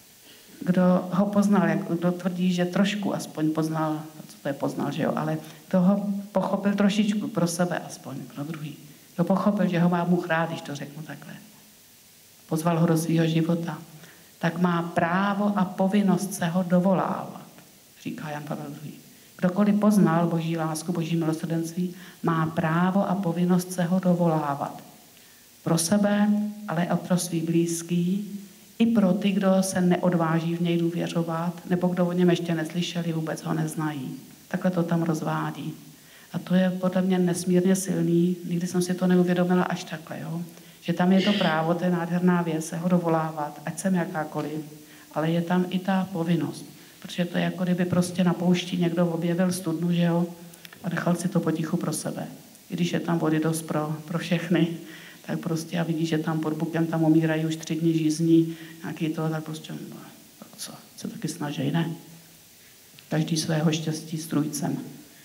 kdo ho poznal, jak, kdo tvrdí, že trošku aspoň poznal, co to je poznal, že jo, ale kdo ho pochopil trošičku pro sebe aspoň, pro druhý. Kdo pochopil, že ho má Bůh rád, když to řeknu takhle. Pozval ho do svého života. Tak má právo a povinnost se ho dovolávat, říká Jan Pavel druhý. Kdokoliv poznal Boží lásku, Boží milosrdenství, má právo a povinnost se ho dovolávat. Pro sebe, ale i pro svý blízký, i pro ty, kdo se neodváží v něj důvěřovat, nebo kdo o něm ještě neslyšeli, vůbec ho neznají. Takhle to tam rozvádí. A to je podle mě nesmírně silný, nikdy jsem si to neuvědomila až takhle, jo? Že tam je to právo, to je nádherná věc, se ho dovolávat, ať jsem jakákoliv, ale je tam i ta povinnost, protože to je jako kdyby prostě na poušti někdo objevil studnu, že jo, a nechal si to potichu pro sebe. I když je tam vody dost pro, pro všechny, tak prostě a vidí, že tam pod bukem tam umírají už tři dny žízní, nějaký to, tak prostě, no, tak co, se taky snaží, ne? Každý svého štěstí strůjcem.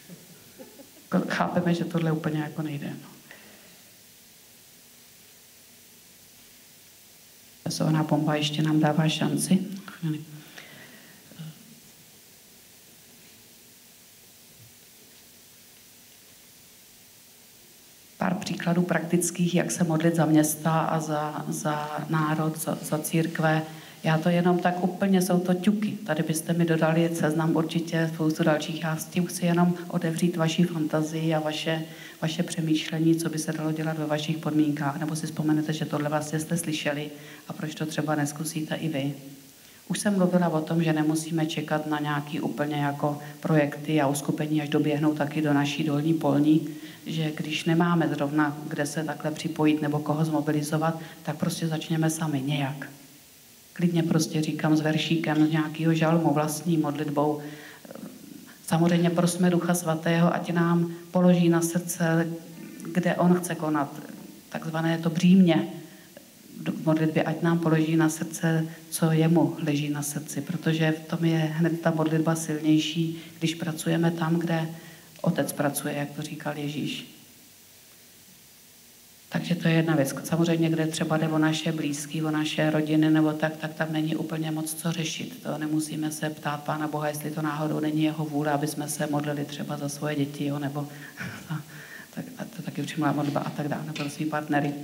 Chápeme, že tohle úplně jako nejde. No. Časovaná bomba ještě nám dává šanci. Pár příkladů praktických, jak se modlit za města a za, za národ, za, za církve. Já to jenom tak úplně, jsou to ťuky. Tady byste mi dodali seznam určitě spoustu dalších. Já s tím chci jenom otevřít vaši fantazii a vaše, vaše přemýšlení, co by se dalo dělat ve vašich podmínkách. Nebo si vzpomenete, že tohle vlastně jste slyšeli a proč to třeba neskusíte i vy. Už jsem mluvila o tom, že nemusíme čekat na nějaký úplně jako projekty a uskupení, až doběhnou taky do naší dolní polní, že když nemáme zrovna, kde se takhle připojit nebo koho zmobilizovat, tak prostě začněme sami nějak. Klidně prostě říkám s veršíkem nějakého žalmu, vlastní modlitbou. Samozřejmě prosme Ducha Svatého, ať nám položí na srdce, kde on chce konat, takzvané to břímě v modlitbě, ať nám položí na srdce, co jemu leží na srdci, protože v tom je hned ta modlitba silnější, když pracujeme tam, kde Otec pracuje, jak to říkal Ježíš. Takže to je jedna věc. Samozřejmě, kde třeba jde o naše blízké, o naše rodiny nebo tak, tak tam není úplně moc co řešit. To nemusíme se ptát Pána Boha, jestli to náhodou není jeho vůle, aby jsme se modlili třeba za svoje děti, jo, nebo tak, a to taky určitá modlitba a tak dále, nebo za svý partnery.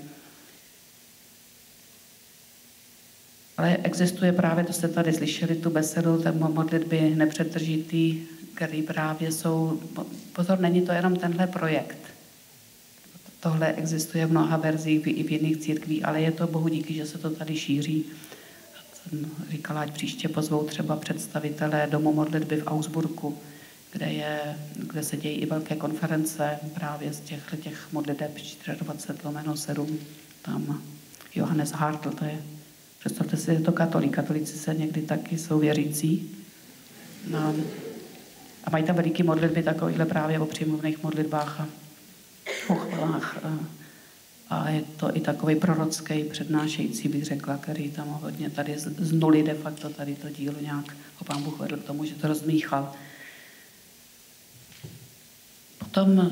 Ale existuje právě, to jste tady slyšeli, tu besedu, ten modlitby nepřetržitý, který právě jsou, pozor, není to jenom tenhle projekt. Tohle existuje v mnoha verzích i v jiných církvích, ale je to Bohu díky, že se to tady šíří. Jsem říkala, ať příště pozvou třeba představitelé domu modlitby v Augsburgu, kde, je, kde se dějí i velké konference právě z těch, těch modliteb dvacet čtyři lomeno sedm. Tam Johannes Hartl, to je, představte si, je to katolík. Katolíci se někdy taky jsou věřící. No, A mají tam veliký modlitby takovýhle právě o přímluvných modlitbách a o chvalách. A je to i takový prorocký přednášející, bych řekla, který tam hodně tady z, z nuly de facto tady to dílo nějak ho Pán Bůh vedl k tomu, že to rozmíchal. Potom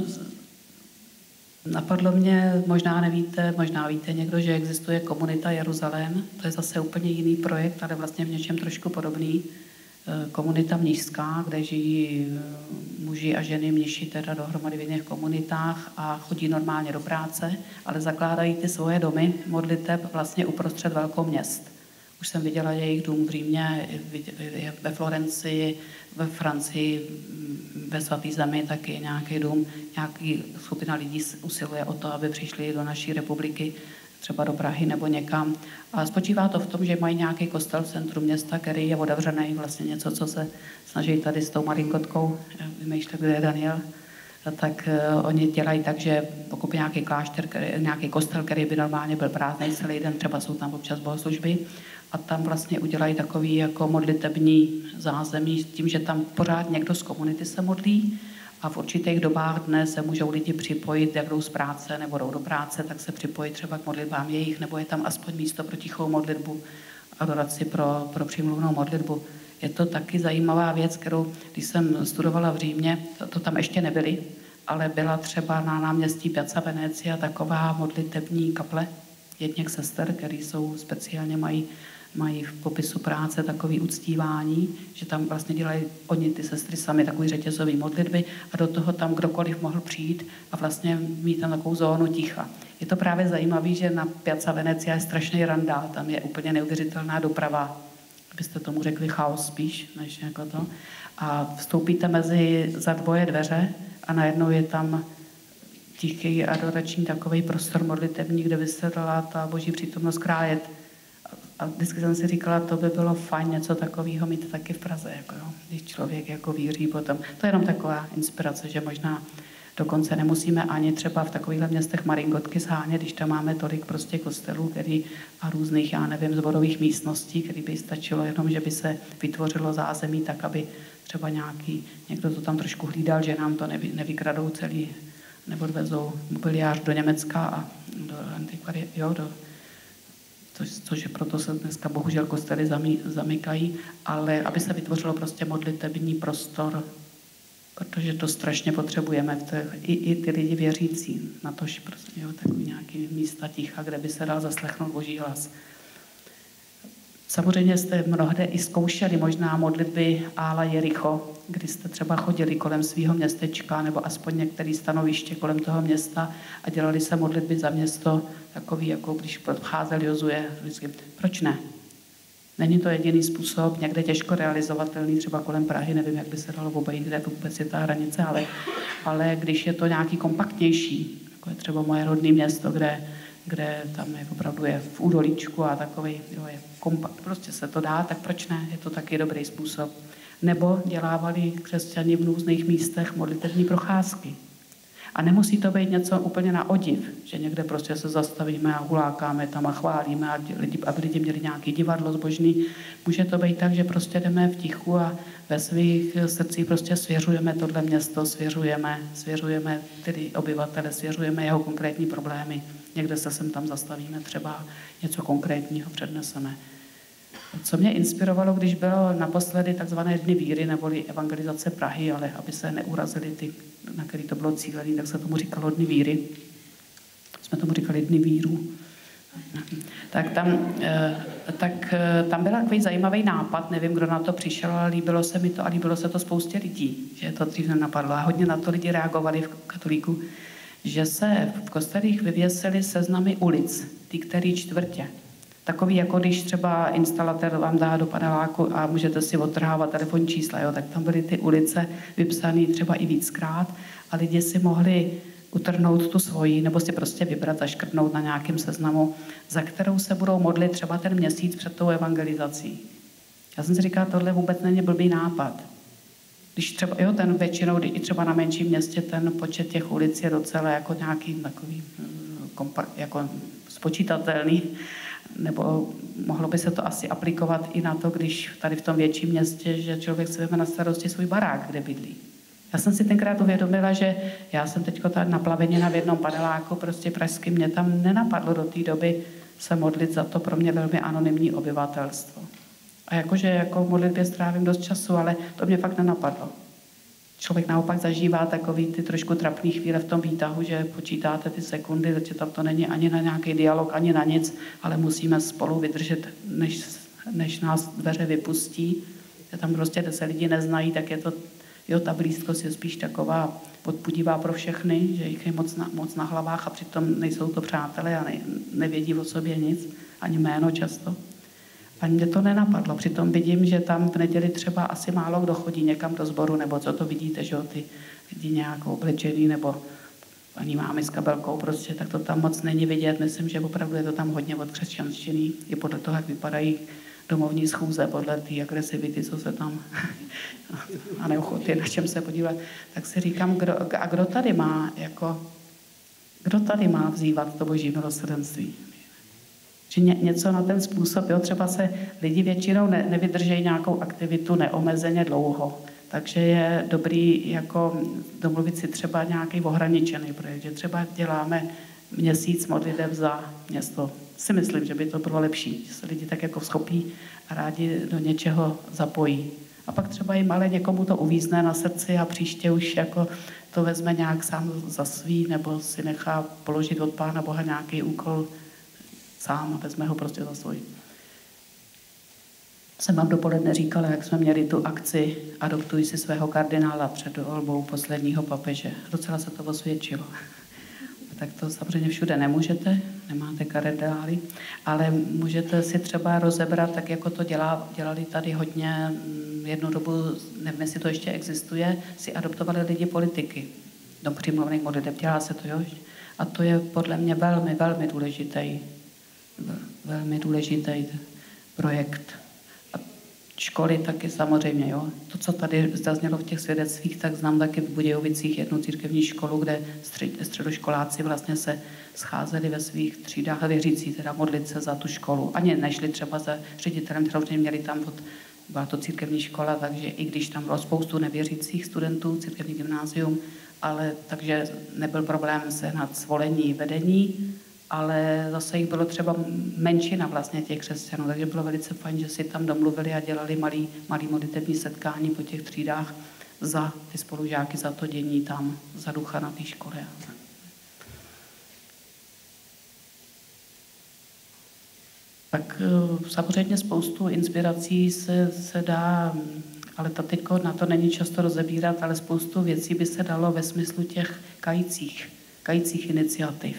napadlo mě, možná nevíte, možná víte někdo, že existuje komunita Jeruzalém. To je zase úplně jiný projekt, ale vlastně v něčem trošku podobný. Komunita mnišská, kde žijí muži a ženy mniši teda dohromady v jiných komunitách a chodí normálně do práce, ale zakládají ty svoje domy modliteb vlastně uprostřed velkou měst. Už jsem viděla jejich dům v Římě, ve Florencii, ve Francii, ve Svatý zemi taky nějaký dům. Nějaký skupina lidí usiluje o to, aby přišli do naší republiky, třeba do Prahy nebo někam. A spočívá to v tom, že mají nějaký kostel v centru města, který je otevřený, vlastně něco, co se snaží tady s tou Marinkotkou, vymýšlet, kde je Daniel, tak uh, oni dělají tak, že pokud nějaký klášter, který, nějaký kostel, který by normálně byl prázdný celý den, třeba jsou tam občas bohoslužby, a tam vlastně udělají takový jako modlitební zázemí s tím, že tam pořád někdo z komunity se modlí a v určitých dobách dne se můžou lidi připojit, jak jdou z práce nebo jdou do práce, tak se připojit třeba k modlitbám jejich, nebo je tam aspoň místo pro tichou modlitbu, adoraci pro, pro přímluvnou modlitbu. Je to taky zajímavá věc, kterou, když jsem studovala v Římě, to, to tam ještě nebyly, ale byla třeba na náměstí Piazza Venezia taková modlitební kaple jedněch sester, který jsou speciálně mají mají v popisu práce takový uctívání, že tam vlastně dělají oni ty sestry sami takový řetězový modlitby a do toho tam kdokoliv mohl přijít a vlastně mít tam takovou zónu ticha. Je to právě zajímavé, že na Piazza Venezia je strašný randál, tam je úplně neuvěřitelná doprava, abyste tomu řekli chaos spíš, než jako to. A vstoupíte mezi za dvoje dveře a najednou je tam tichý adorační takový prostor modlitební, kde by se dala ta boží přítomnost krájet. A vždycky jsem si říkala, to by bylo fajn něco takového mít taky v Praze, jako jo, když člověk jako věří potom. To je jenom taková inspirace, že možná dokonce nemusíme ani třeba v takovýchhle městech Marinkotky shánět, když tam máme tolik prostě kostelů, který a různých, já nevím, zborových místností, který by stačilo jenom, že by se vytvořilo zázemí tak, aby třeba nějaký, někdo to tam trošku hlídal, že nám to nevy, nevykradou celý, nebo odvezou mobiliář do Německa a do antikvary, jo, do což je proto se dneska bohužel kostely zamí, zamykají, ale aby se vytvořilo prostě modlitební prostor, protože to strašně potřebujeme, v té, i, i ty lidi věřící, na tož prostě, jo, takový nějaký místa ticha, kde by se dal zaslechnout boží hlas. Samozřejmě jste mnohde i zkoušeli možná modlitby ála Jericho, kdy jste třeba chodili kolem svého městečka nebo aspoň některé stanoviště kolem toho města a dělali se modlitby za město, takový, jako když procházel Jozue. Vždycky, proč ne? Není to jediný způsob, někde těžko realizovatelný, třeba kolem Prahy, nevím, jak by se dalo obejít, kde vůbec je ta hranice, ale, ale když je to nějaký kompaktnější, jako je třeba moje rodné město, kde kde tam je opravdu je v údolíčku a takový, jo, je kompakt, prostě se to dá, tak proč ne? Je to taky dobrý způsob. Nebo dělávali křesťani v různých místech modlitevní procházky. A nemusí to být něco úplně na odiv, že někde prostě se zastavíme a hulákáme tam a chválíme, a lidi, aby lidi měli nějaký divadlo zbožný. Může to být tak, že prostě jdeme v tichu a ve svých srdcích prostě svěřujeme tohle město, svěřujeme, svěřujeme tedy obyvatele, svěřujeme jeho konkrétní problémy. Někde se sem tam zastavíme, třeba něco konkrétního předneseme. Co mě inspirovalo, když bylo naposledy takzvané Dny víry, neboli evangelizace Prahy, ale aby se neurazili ty, na který to bylo cílený, tak se tomu říkalo Dny víry. Jsme tomu říkali Dny víru. Tak tam, tak tam byl takový zajímavý nápad, nevím, kdo na to přišel, ale líbilo se mi to a líbilo se to spoustě lidí, že to dřív nenapadlo. A hodně na to lidi reagovali v katolíku, že se v kostelích vyvěsily seznamy ulic, ty který čtvrtě. Takový, jako když třeba instalatér vám dá do paneláku a můžete si odtrhávat telefonní čísla, jo, tak tam byly ty ulice vypsané třeba i víckrát a lidi si mohli utrhnout tu svoji, nebo si prostě vybrat, zaškrtnout na nějakém seznamu, za kterou se budou modlit třeba ten měsíc před tou evangelizací. Já jsem si říkala, tohle vůbec není blbý nápad. Když třeba, jo, ten většinou, i třeba na menším městě, ten počet těch ulic je docela jako nějaký takový kompakt, jako spočítatelný. Nebo mohlo by se to asi aplikovat i na to, když tady v tom větším městě, že člověk si vezme na starosti svůj barák, kde bydlí. Já jsem si tenkrát uvědomila, že já jsem teď tady na Plavenina v jednom paneláku, prostě pražským, mě tam nenapadlo do té doby se modlit za to pro mě velmi anonymní obyvatelstvo. A jakože jako v modlitbě strávím dost času, ale to mě fakt nenapadlo. Člověk naopak zažívá takový ty trošku trapný chvíle v tom výtahu, že počítáte ty sekundy, že tam to není ani na nějaký dialog, ani na nic, ale musíme spolu vydržet, než, než nás dveře vypustí. Že tam prostě, kde se lidi neznají, tak je to, jo, ta blízkost je spíš taková podpudivá pro všechny, že jich je moc na, moc na hlavách a přitom nejsou to přátelé a ne, nevědí o sobě nic, ani jméno často. A mě to nenapadlo. Přitom vidím, že tam v neděli třeba asi málo kdo chodí někam do sboru, nebo co to vidíte, že jo, ty lidi nějak oblečený, nebo paní mámy s kabelkou prostě, tak to tam moc není vidět. Myslím, že opravdu je to tam hodně od křesťanštiny, i podle toho, jak vypadají domovní schůze, podle té agresivity, co se tam a neochoty, na čem se podívat. Tak si říkám, kdo, a kdo tady má, jako, kdo tady má vzývat to boží milosrdenství? Že ně, něco na ten způsob, jo, třeba se lidi většinou ne, nevydržejí nějakou aktivitu neomezeně dlouho. Takže je dobrý jako domluvit si třeba nějaký ohraničený projekt, že třeba děláme měsíc modlitev za město. Si myslím, že by to bylo lepší, že se lidi tak jako schopí a rádi do něčeho zapojí. A pak třeba jim ale někomu to uvízne na srdci a příště už jako to vezme nějak sám za svý, nebo si nechá položit od Pána Boha nějaký úkol sám a vezme ho prostě za svůj. Jsem vám dopoledne říkala, jak jsme měli tu akci Adoptuj si svého kardinála před volbou posledního papeže. Docela se to osvědčilo. Tak to samozřejmě všude nemůžete, nemáte kardinály, ale můžete si třeba rozebrat, tak jako to dělá, dělali tady hodně jednu dobu, nevím, jestli to ještě existuje, si adoptovali lidi politiky do přímluvných modliteb. Dělá se to, jo? A to je podle mě velmi, velmi důležitý, velmi důležitý projekt. A školy taky samozřejmě, jo. To, co tady zaznělo v těch svědectvích, tak znám taky v Budějovicích jednu církevní školu, kde středoškoláci vlastně se scházeli ve svých třídách a věřící teda modlit se za tu školu. Ani nešli třeba za ředitelem, samozřejmě měli tam od, byla to církevní škola, takže i když tam bylo spoustu nevěřících studentů, církevní gymnázium, ale takže nebyl problém sehnat svolení vedení, ale zase jich bylo třeba menšina vlastně těch křesťanů, takže bylo velice fajn, že si tam domluvili a dělali malý, malý modlitevní setkání po těch třídách za ty spolužáky, za to dění tam, za ducha na té škole. Tak samozřejmě spoustu inspirací se, se dá, ale to teďko na to není často rozebírat, ale spoustu věcí by se dalo ve smyslu těch kajících, kajících iniciativ.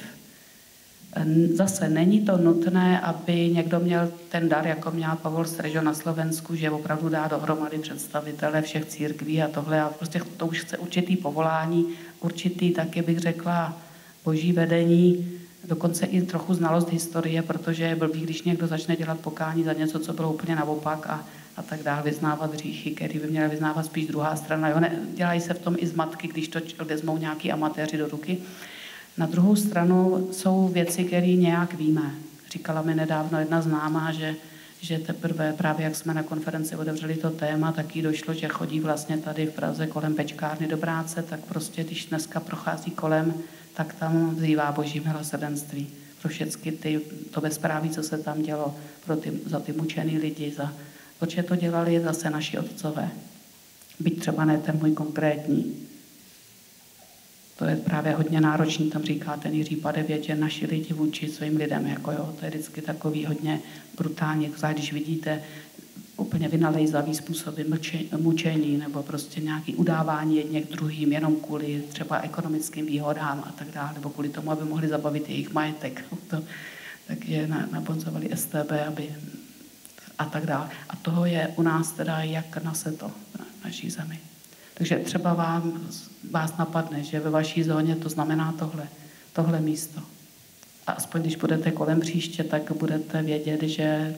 Zase není to nutné, aby někdo měl ten dar, jako měl Pavol Strežo na Slovensku, že opravdu dá dohromady představitele všech církví a tohle. A prostě to už chce určitý povolání, určitý taky bych řekla boží vedení, dokonce i trochu znalost historie, protože je blbý, když někdo začne dělat pokání za něco, co bylo úplně naopak a, a tak dále, vyznávat hříchy, který by měla vyznávat spíš druhá strana. Jo, ne, dělají se v tom i zmatky, když to vezmou nějaký amatéři do ruky. Na druhou stranu jsou věci, které nějak víme. Říkala mi nedávno jedna známá, že, že teprve právě jak jsme na konferenci otevřeli to téma, tak jí došlo, že chodí vlastně tady v Praze kolem pečkárny do práce, tak prostě když dneska prochází kolem, tak tam vzývá boží milosrdenství pro všechny ty, to bezpráví, co se tam dělo, pro ty, za ty mučený lidi, za, protože to dělali zase naši otcové. Byť třeba ne ten můj konkrétní. To je právě hodně náročný, tam říká ten Jiří Padevět, že naši lidi vůči svým lidem, jako jo, to je vždycky takový hodně brutální, zvlášť když vidíte úplně vynalejzavý způsoby mučení nebo prostě nějaký udávání jedněch druhým jenom kvůli třeba ekonomickým výhodám a tak dále, nebo kvůli tomu, aby mohli zabavit jejich majetek. To, takže nabonzovali S T B, aby a tak dále. A toho je u nás teda jak na se to, na naší zemi. Takže třeba vám, vás napadne, že ve vaší zóně to znamená tohle, tohle místo. A aspoň když budete kolem příště, tak budete vědět, že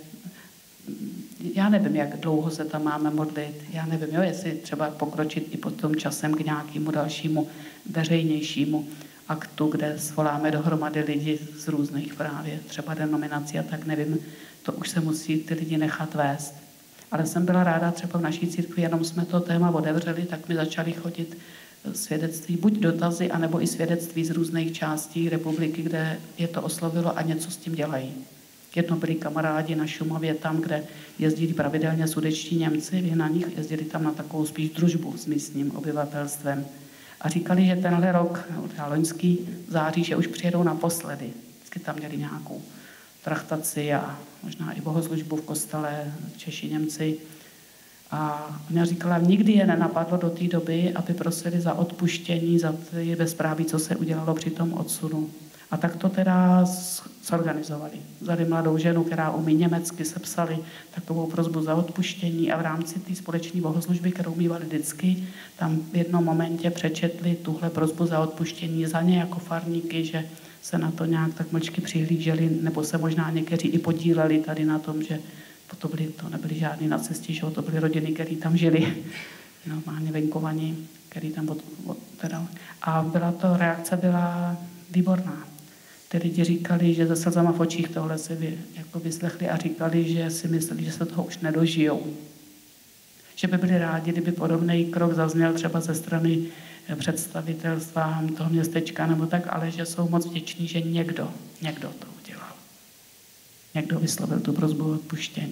já nevím, jak dlouho se tam máme modlit. Já nevím, jo, jestli třeba pokročit i pod tom časem k nějakému dalšímu veřejnějšímu. aktu, kde svoláme dohromady lidi z různých právě třeba denominací a tak nevím, to už se musí ty lidi nechat vést. Ale jsem byla ráda, třeba v naší církvi, jenom jsme to téma otevřeli, tak mi začaly chodit svědectví, buď dotazy, anebo i svědectví z různých částí republiky, kde je to oslovilo a něco s tím dělají. Jedno byli kamarádi na Šumavě, tam, kde jezdili pravidelně sudetští Němci, vy na nich jezdili tam na takovou spíš družbu s místním obyvatelstvem. A říkali, že tenhle rok, loňský září, že už přijedou naposledy. Vždycky tam měli nějakou trachtaci a možná i bohoslužbu v kostele, Češi, Němci. A ona říkala, nikdy je nenapadlo do té doby, aby prosili za odpuštění, za ty bezpráví, co se udělalo při tom odsunu. A tak to teda zorganizovali. Vzali mladou ženu, která umí německy, sepsali takovou prosbu za odpuštění a v rámci té společné bohoslužby, kterou mívali vždycky, tam v jednom momentě přečetli tuhle prosbu za odpuštění za ně jako farníky, že se na to nějak tak mlčky přihlíželi, nebo se možná někteří i podíleli tady na tom, že to, byly, to nebyly žádný nacisti, že to byly rodiny, které tam žili, normálně venkovaní, který tam od, od, teda. A byla to, reakce byla výborná. Ty lidi říkali, že se slzama v očích tohle si vy, jako vyslechli a říkali, že si mysleli, že se toho už nedožijou. Že by byli rádi, kdyby podobný krok zazněl třeba ze strany představitelstva toho městečka nebo tak, ale že jsou moc vděční, že někdo, někdo to udělal. Někdo vyslovil tu prosbu o odpuštění.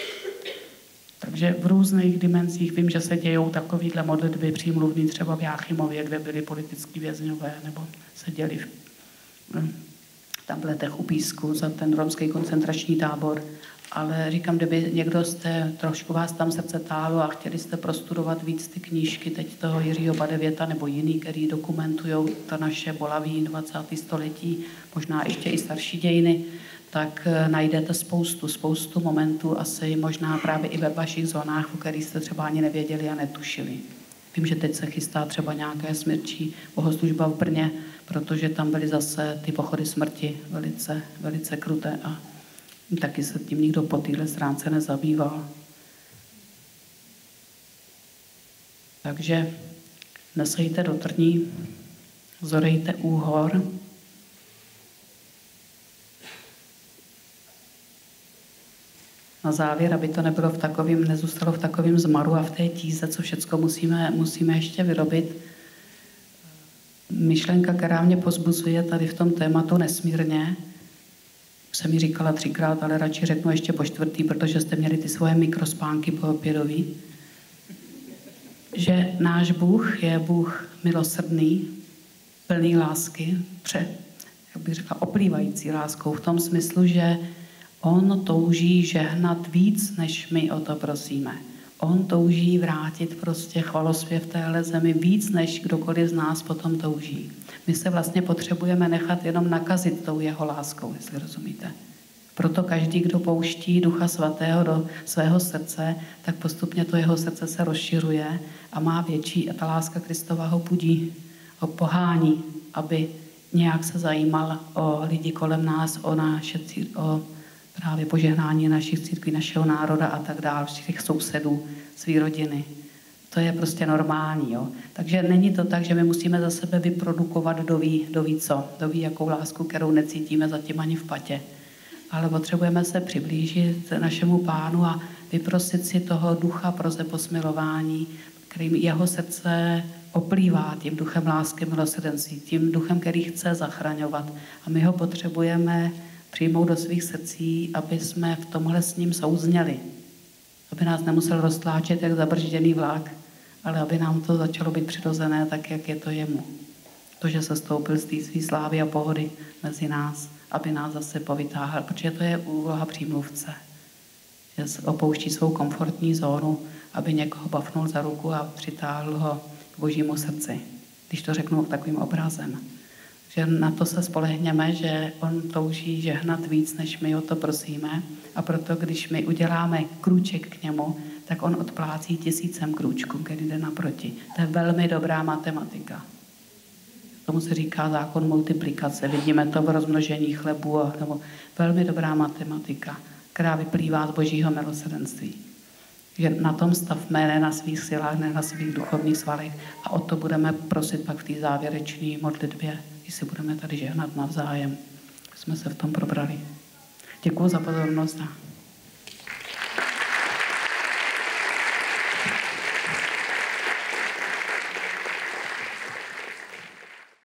Takže v různých dimenzích vím, že se dějou takovýhle modlitby přímluvný třeba v Jáchymově, kde byli politický vězňové, nebo se děli v tabletech u Písku za ten romský koncentrační tábor. Ale říkám, kdyby někdo jste, trošku vás tam srdce tálo a chtěli jste prostudovat víc ty knížky teď toho Jiřího Badevěta nebo jiný, který dokumentují to naše bolavý dvacátého století, možná ještě i starší dějiny, tak najdete spoustu, spoustu momentů, asi možná právě i ve vašich zónách, o kterých jste třeba ani nevěděli a netušili. Vím, že teď se chystá třeba nějaké smrtčí bohoslužba v Brně, protože tam byly zase ty pochody smrti velice, velice kruté a taky se tím nikdo po téhle stránce nezabýval. Takže nesejte do trní, zorejte úhor. Na závěr, aby to nebylo v takovým, nezůstalo v takovém zmaru a v té tíze, co všecko musíme, musíme ještě vyrobit. Myšlenka, která mě pozbuzuje tady v tom tématu nesmírně, jsem mi říkala třikrát, ale radši řeknu ještě po čtvrtý, protože jste měli ty svoje mikrospánky po obědový, že náš Bůh je Bůh milosrdný, plný lásky, pře, jak bych řekla, oplývající láskou v tom smyslu, že on touží žehnat víc, než my o to prosíme. On touží vrátit prostě chvalospěv téhle zemi víc, než kdokoliv z nás potom touží. My se vlastně potřebujeme nechat jenom nakazit tou jeho láskou, jestli rozumíte. Proto každý, kdo pouští Ducha Svatého do svého srdce, tak postupně to jeho srdce se rozšiřuje a má větší a ta láska Kristova ho budí, ho pohání, aby nějak se zajímal o lidi kolem nás, o naše o právě požehnání našich církví, našeho národa a tak dále, všech sousedů, své rodiny. To je prostě normální. Jo? Takže není to tak, že my musíme za sebe vyprodukovat kdo ví, kdo ví co, kdo ví jakou lásku, kterou necítíme zatím ani v patě. Ale potřebujeme se přiblížit našemu Pánu a vyprosit si toho ducha pro zeposmilování, kterým jeho srdce oplývá tím duchem lásky, milosrdenství, tím duchem, který chce zachraňovat. A my ho potřebujeme přijmout do svých srdcí, aby jsme v tomhle s ním souzněli. Aby nás nemusel roztláčet jak zabržděný vlak, ale aby nám to začalo být přirozené tak, jak je to jemu. To, že se stoupil z té své slávy a pohody mezi nás, aby nás zase povytáhl, protože to je úloha přímluvce. Že opouští svou komfortní zónu, aby někoho bafnul za ruku a přitáhl ho k božímu srdci, když to řeknu takovým obrazem. Že na to se spolehněme, že on touží žehnat víc, než my o to prosíme. A proto, když my uděláme krůček k němu, tak on odplácí tisícem krůčků, který jde naproti. To je velmi dobrá matematika. Tomu se říká zákon multiplikace. Vidíme to v rozmnožení chlebu. Nebo velmi dobrá matematika, která vyplývá z božího milosrdenství. Že na tom stavme, ne na svých silách, ne na svých duchovních svalech. A o to budeme prosit pak v té závěrečné modlitbě když si budeme tady žehnat navzájem. Jsme se v tom probrali. Děkuji za pozornost.